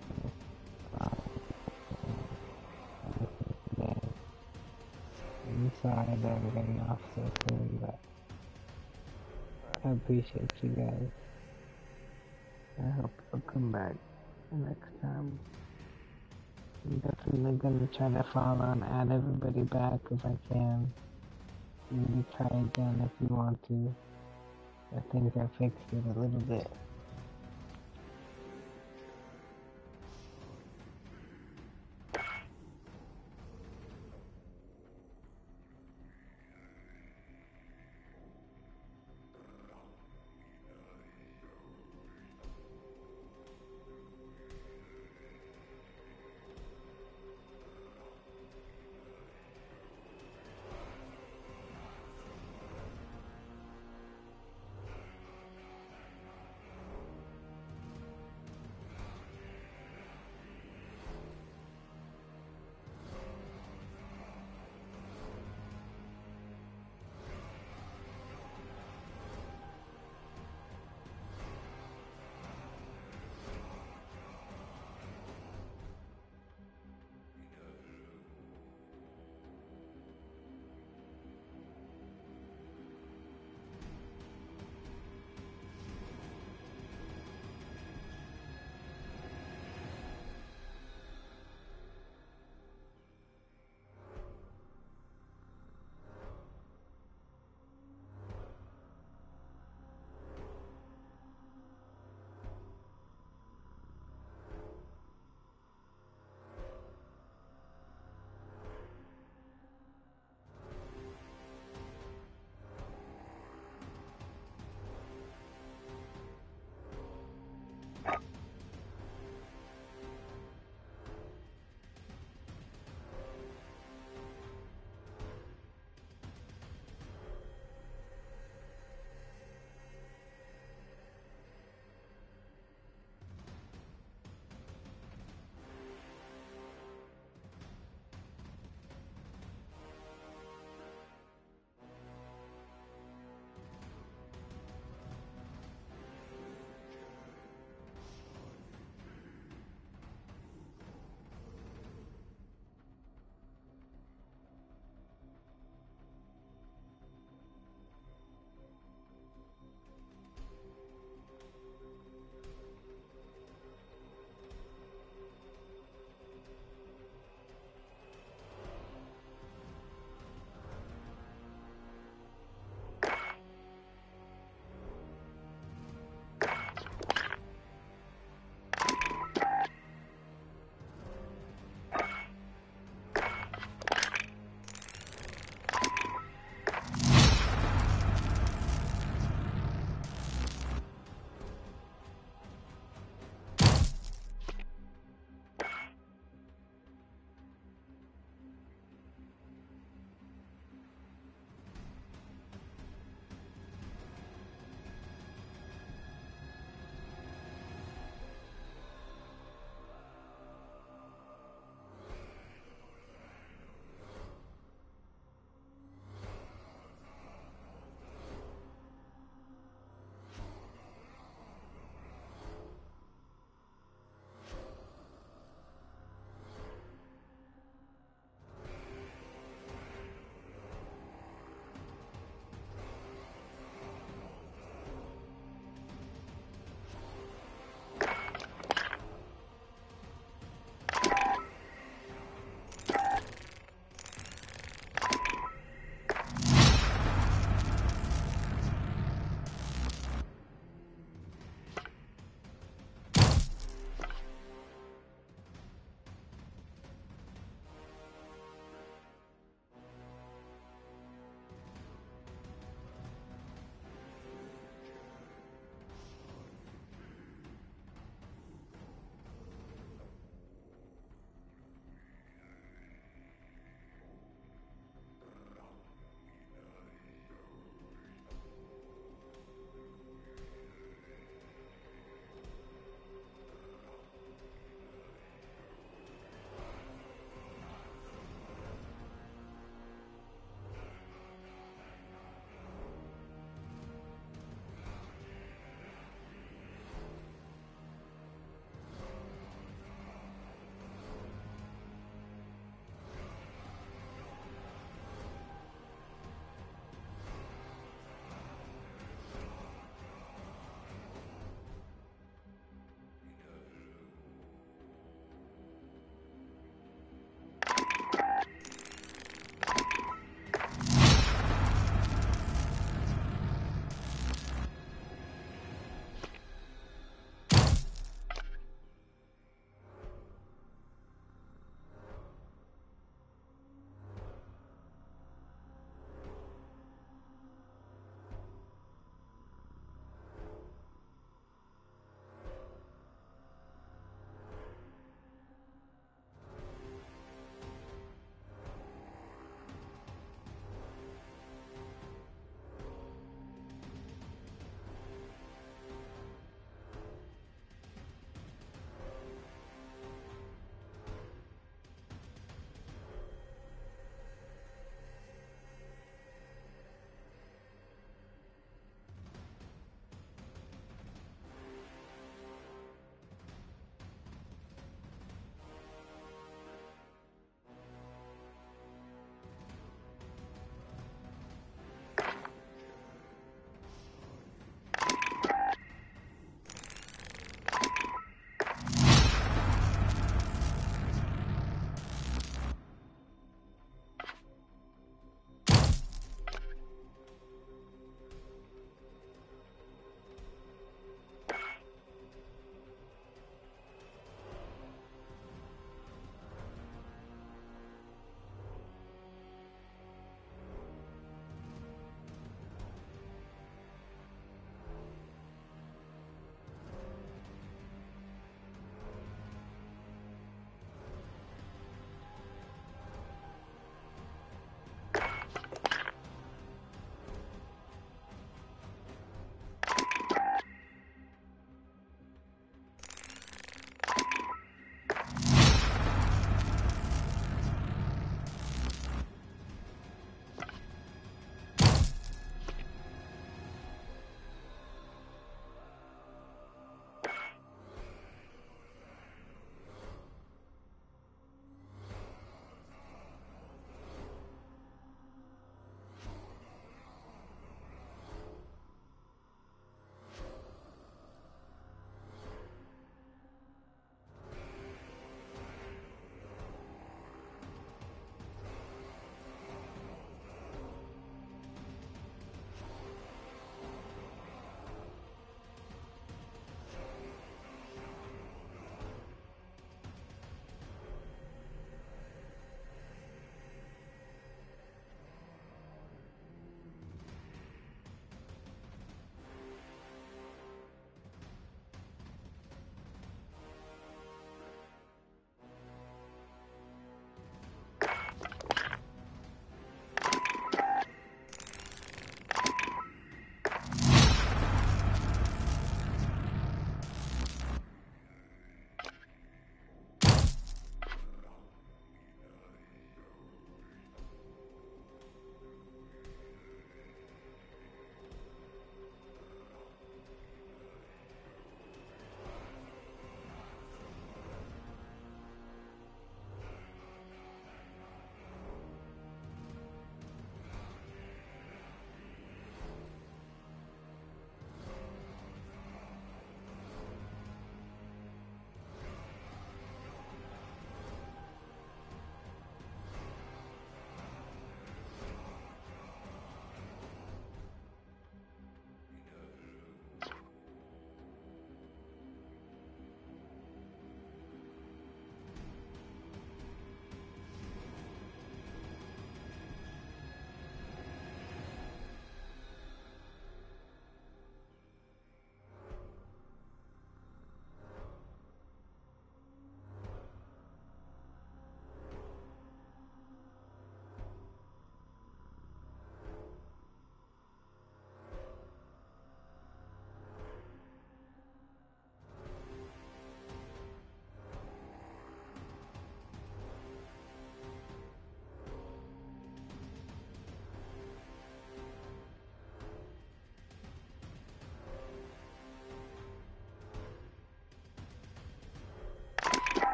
Speaker 1: Today. I'm sorry that I'm getting off so soon, but I appreciate you guys. I hope you'll come back next time. I'm definitely gonna try to follow and add everybody back if I can. Maybe try again if you want to. I think I fixed it a little bit.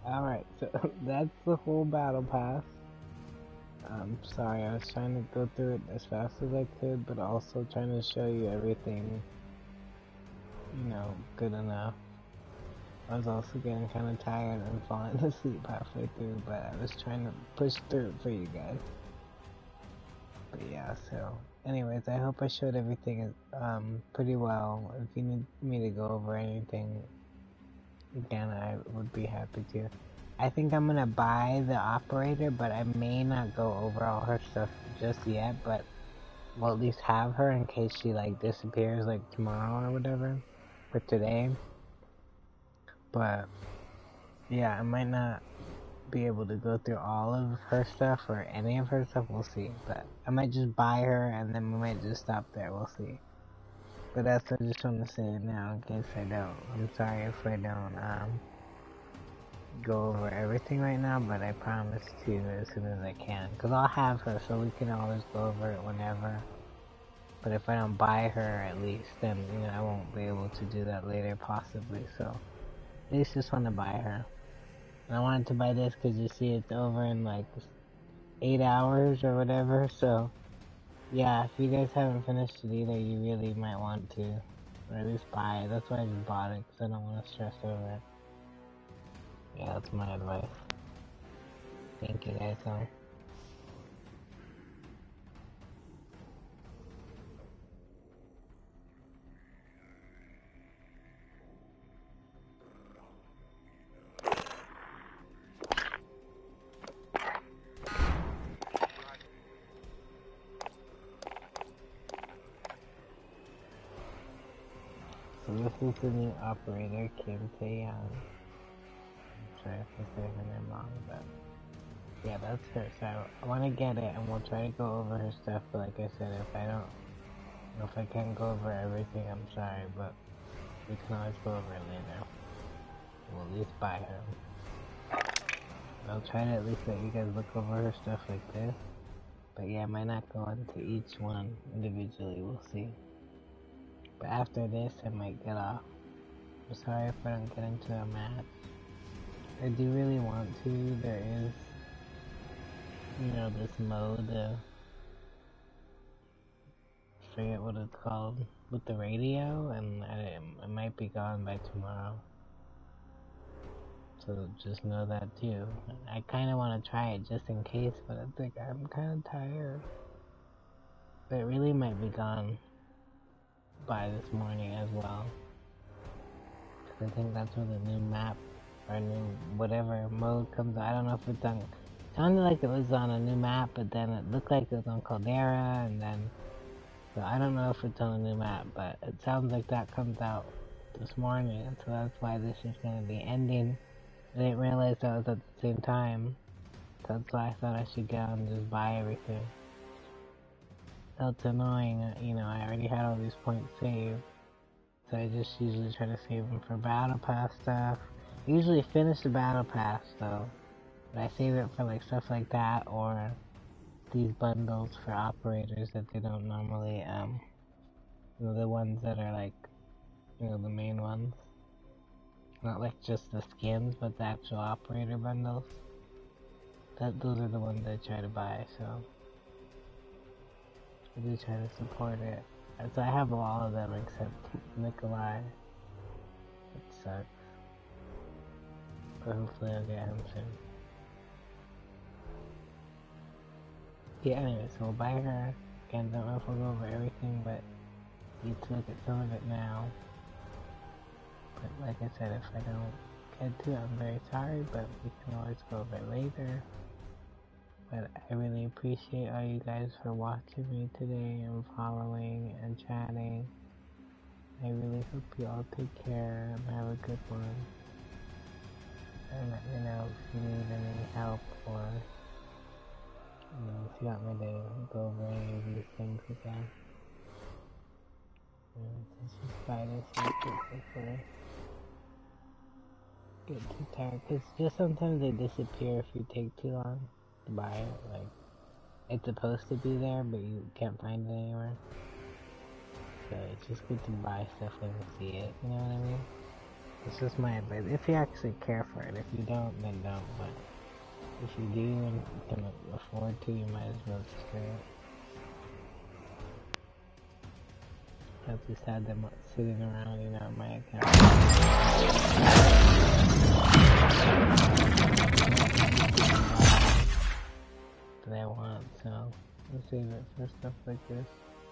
Speaker 1: Alright, so that's the whole battle pass. I'm sorry, I was trying to go through it as fast as I could, but also trying to show you everything, you know, good enough. I was also getting kind of tired and falling asleep halfway through, but I was trying to push through it for you guys. But yeah, so anyways, I hope I showed everything pretty well. If you need me to go over anything again, I would be happy to. I think I'm gonna buy the operator, but I may not go over all her stuff just yet, but we'll at least have her in case she like disappears like tomorrow or whatever, or today. But yeah, I might not be able to go through all of her stuff or any of her stuff, we'll see. But I might just buy her and then we might just stop there, we'll see. But that's what I just want to say now in case I don't. I'm sorry if I don't go over everything right now, but I promise to as soon as I can. Because I'll have her so we can always go over it whenever. But if I don't buy her at least, then you know I won't be able to do that later possibly. So at least just want to buy her. And I wanted to buy this because you see it's over in like 8 hours or whatever, so yeah, if you guys haven't finished it either, you really might want to, or at least buy it. That's why I just bought it, because I don't want to stress over it. Yeah, that's my advice. Thank you guys, though. So this is the new operator, Kim Taeyang. I'm sorry if I say her name wrong, but yeah, that's her. So I want to get it, and we'll try to go over her stuff, but like I said, if I can't go over everything, I'm sorry, but we can always go over it later. We'll at least buy her. I'll try to at least let you guys look over her stuff like this. But yeah, I might not go into each one individually, we'll see. But after this, I might get off. I'm sorry if I don't get into a match. I do really want to. There is, you know, this mode, I forget what it's called, with the radio, and it might be gone by tomorrow. So just know that too. I kind of want to try it just in case, but I think I'm kind of tired. But it really might be gone by this morning as well. I think that's where the new map or new whatever mode comes out. I don't know if it's on. It sounded like it was on a new map, but then it looked like it was on Caldera, and then so I don't know if it's on a new map, but it sounds like that comes out this morning, and so that's why this is gonna be ending. I didn't realize that was at the same time. That's why I thought I should go and just buy everything. That's annoying, you know, I already had all these points saved. So I just usually try to save them for battle pass stuff. I usually finish the battle pass though. But I save it for like stuff like that or these bundles for operators that they don't normally, you know, the ones that are like, you know, the main ones. Not like just the skins, but the actual operator bundles. Those are the ones I try to buy, so I do try to support it. So I have all of them except Nikolai. It sucks. But hopefully I'll get him soon. Yeah, anyway, so we'll buy her. Again, don't know if we'll go over everything, but need to look at some of it now. But like I said, if I don't get to it, I'm very sorry, but we can always go over it later. But I really appreciate all you guys for watching me today and following and chatting. I really hope you all take care and have a good one. And let me know if you need any help or if you want me to go over any of these things again. Let's just buy this real quick before I get too tired. Because just sometimes they disappear if you take too long to buy it. Like, it's supposed to be there, but you can't find it anywhere. So it's just good to buy stuff when you see it, you know what I mean? It's just my advice. If you actually care for it. If you don't, then don't. But if you do and can afford to, you might as well just do it. I've just had them sitting around, you know, in my account. That I want, so I'll save it for stuff like this.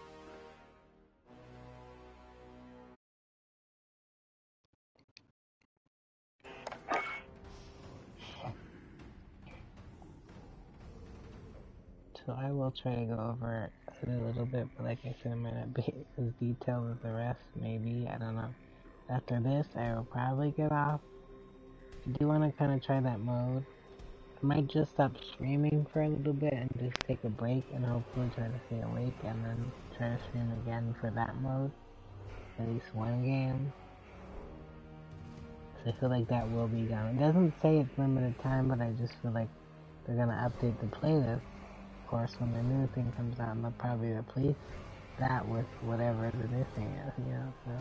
Speaker 1: So I will try to go over it a little bit, but like I said, it might not be as detailed as the rest, maybe, I don't know. After this, I will probably get off. I do want to kind of try that mode. I might just stop streaming for a little bit and just take a break and hopefully try to stay awake and then try to stream again for that mode. At least one game. So I feel like that will be gone. It doesn't say it's limited time, but I just feel like they're gonna update the playlist. Of course, when the new thing comes out, they'll probably replace that with whatever the new thing is, you know, so.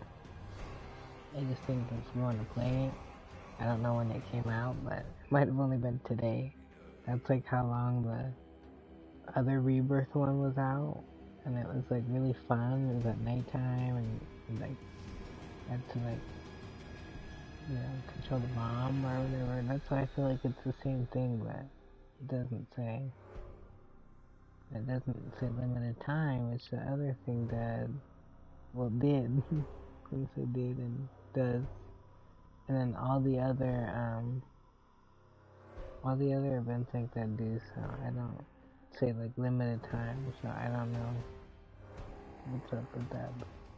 Speaker 1: I just think it's more to play it. I don't know when it came out, but it might have only been today. That's like how long the other Rebirth one was out. And it was like really fun. It was at nighttime and like, had to like, you know, control the bomb or whatever. And that's why I feel like it's the same thing, but it doesn't say. It doesn't say limited time, which the other thing did. Well, did. Since it did and does. And then all the other events like that do, so I don't say like limited time, so I don't know what's up with that.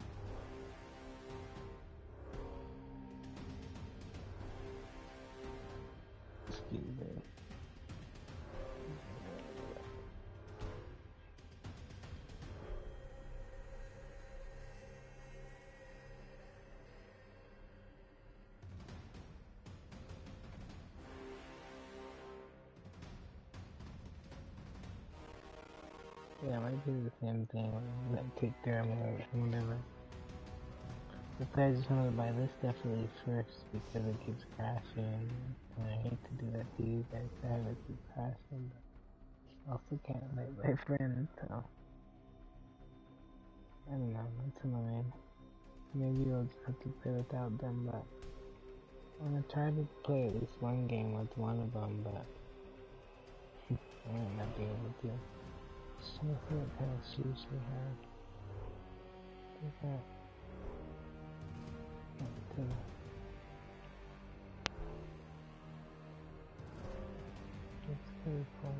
Speaker 1: Excuse me. Yeah, it might be the same thing, like take their mode or whatever. But I just wanted to buy this definitely first because it keeps crashing, and I hate to do that to you guys to have it keep crashing, but also can't let my friends, so I don't know, that's annoying. Maybe we'll just have to play without them, but I'm gonna try to play at least one game with one of them, but I might not be able to. Just trying to see what kind of shoes we have. Look at that. That's pretty cool.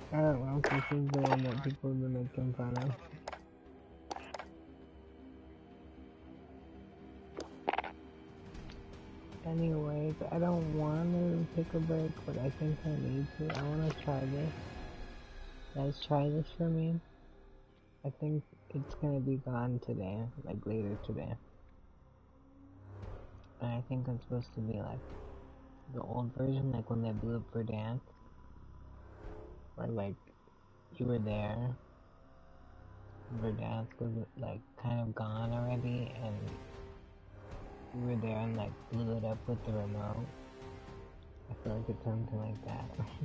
Speaker 1: I don't know if this is the one that people have been making fun of. Anyways, I don't want to take a break, but I think I need to. I want to try this. Guys, try this for me. I think it's gonna be gone today, like later today. And I think it's supposed to be like the old version, like when they blew up for dance. Where like you were there, Verdansk was like kind of gone already, and you were there and like blew it up with the remote. I feel like it's something like that.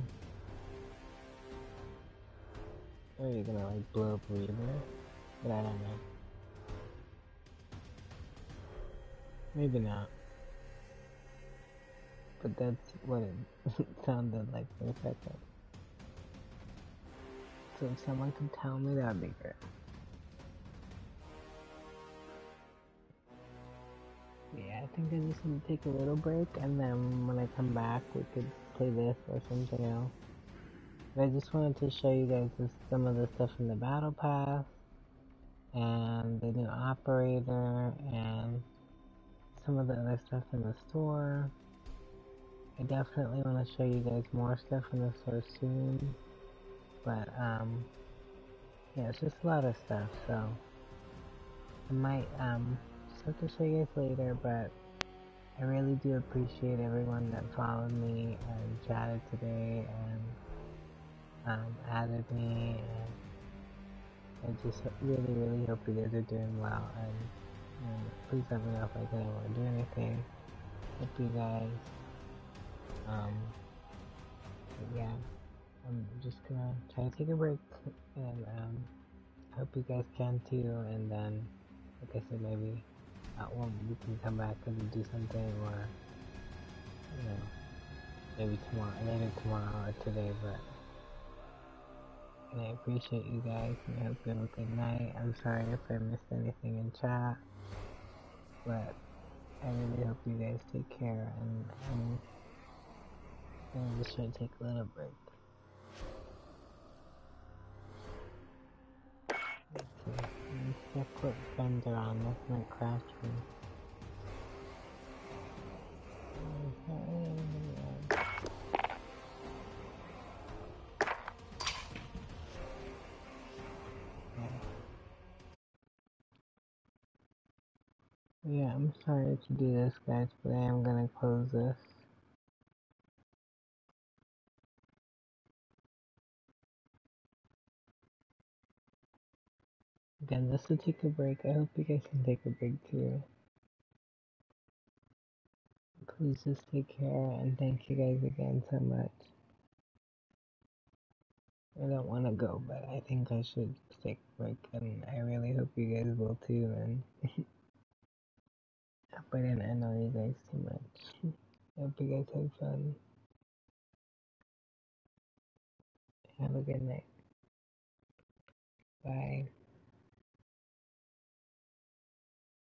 Speaker 1: Or you're gonna like blow up Reaver, but I don't know. Maybe not. But that's what it sounded like for a second. So if someone could tell me, that'd be great. Yeah, I think I just need to take a little break, and then when I come back, we could play this or something else. But I just wanted to show you guys some of the stuff in the Battle Pass, and the new operator, and some of the other stuff in the store. I definitely want to show you guys more stuff in the store soon, but yeah, it's just a lot of stuff, so I might just have to show you guys later, but I really do appreciate everyone that followed me and chatted today and added me, and I just really hope you guys are doing well, and please let me know if I can ever do anything. Hope you guys, but yeah, I'm just gonna try to take a break, and I hope you guys can too, and then, like I said, maybe when we can come back and do something, or, you know, maybe tomorrow, later tomorrow or today, but, and I appreciate you guys, and I hope you have a good night. I'm sorry if I missed anything in chat, but I really hope you guys take care, and I'm just trying to take a little break. Let's see. Let's check what friends are on. That's my crash room. Yeah, I'm sorry to do this, guys, but I am gonna close this. Again, just to take a break. I hope you guys can take a break too. Please just take care, and thank you guys again so much. I don't want to go, but I think I should take a break, and I really hope you guys will too, and but I didn't annoy you guys too much. I hope you guys have fun. Have a good night. Bye.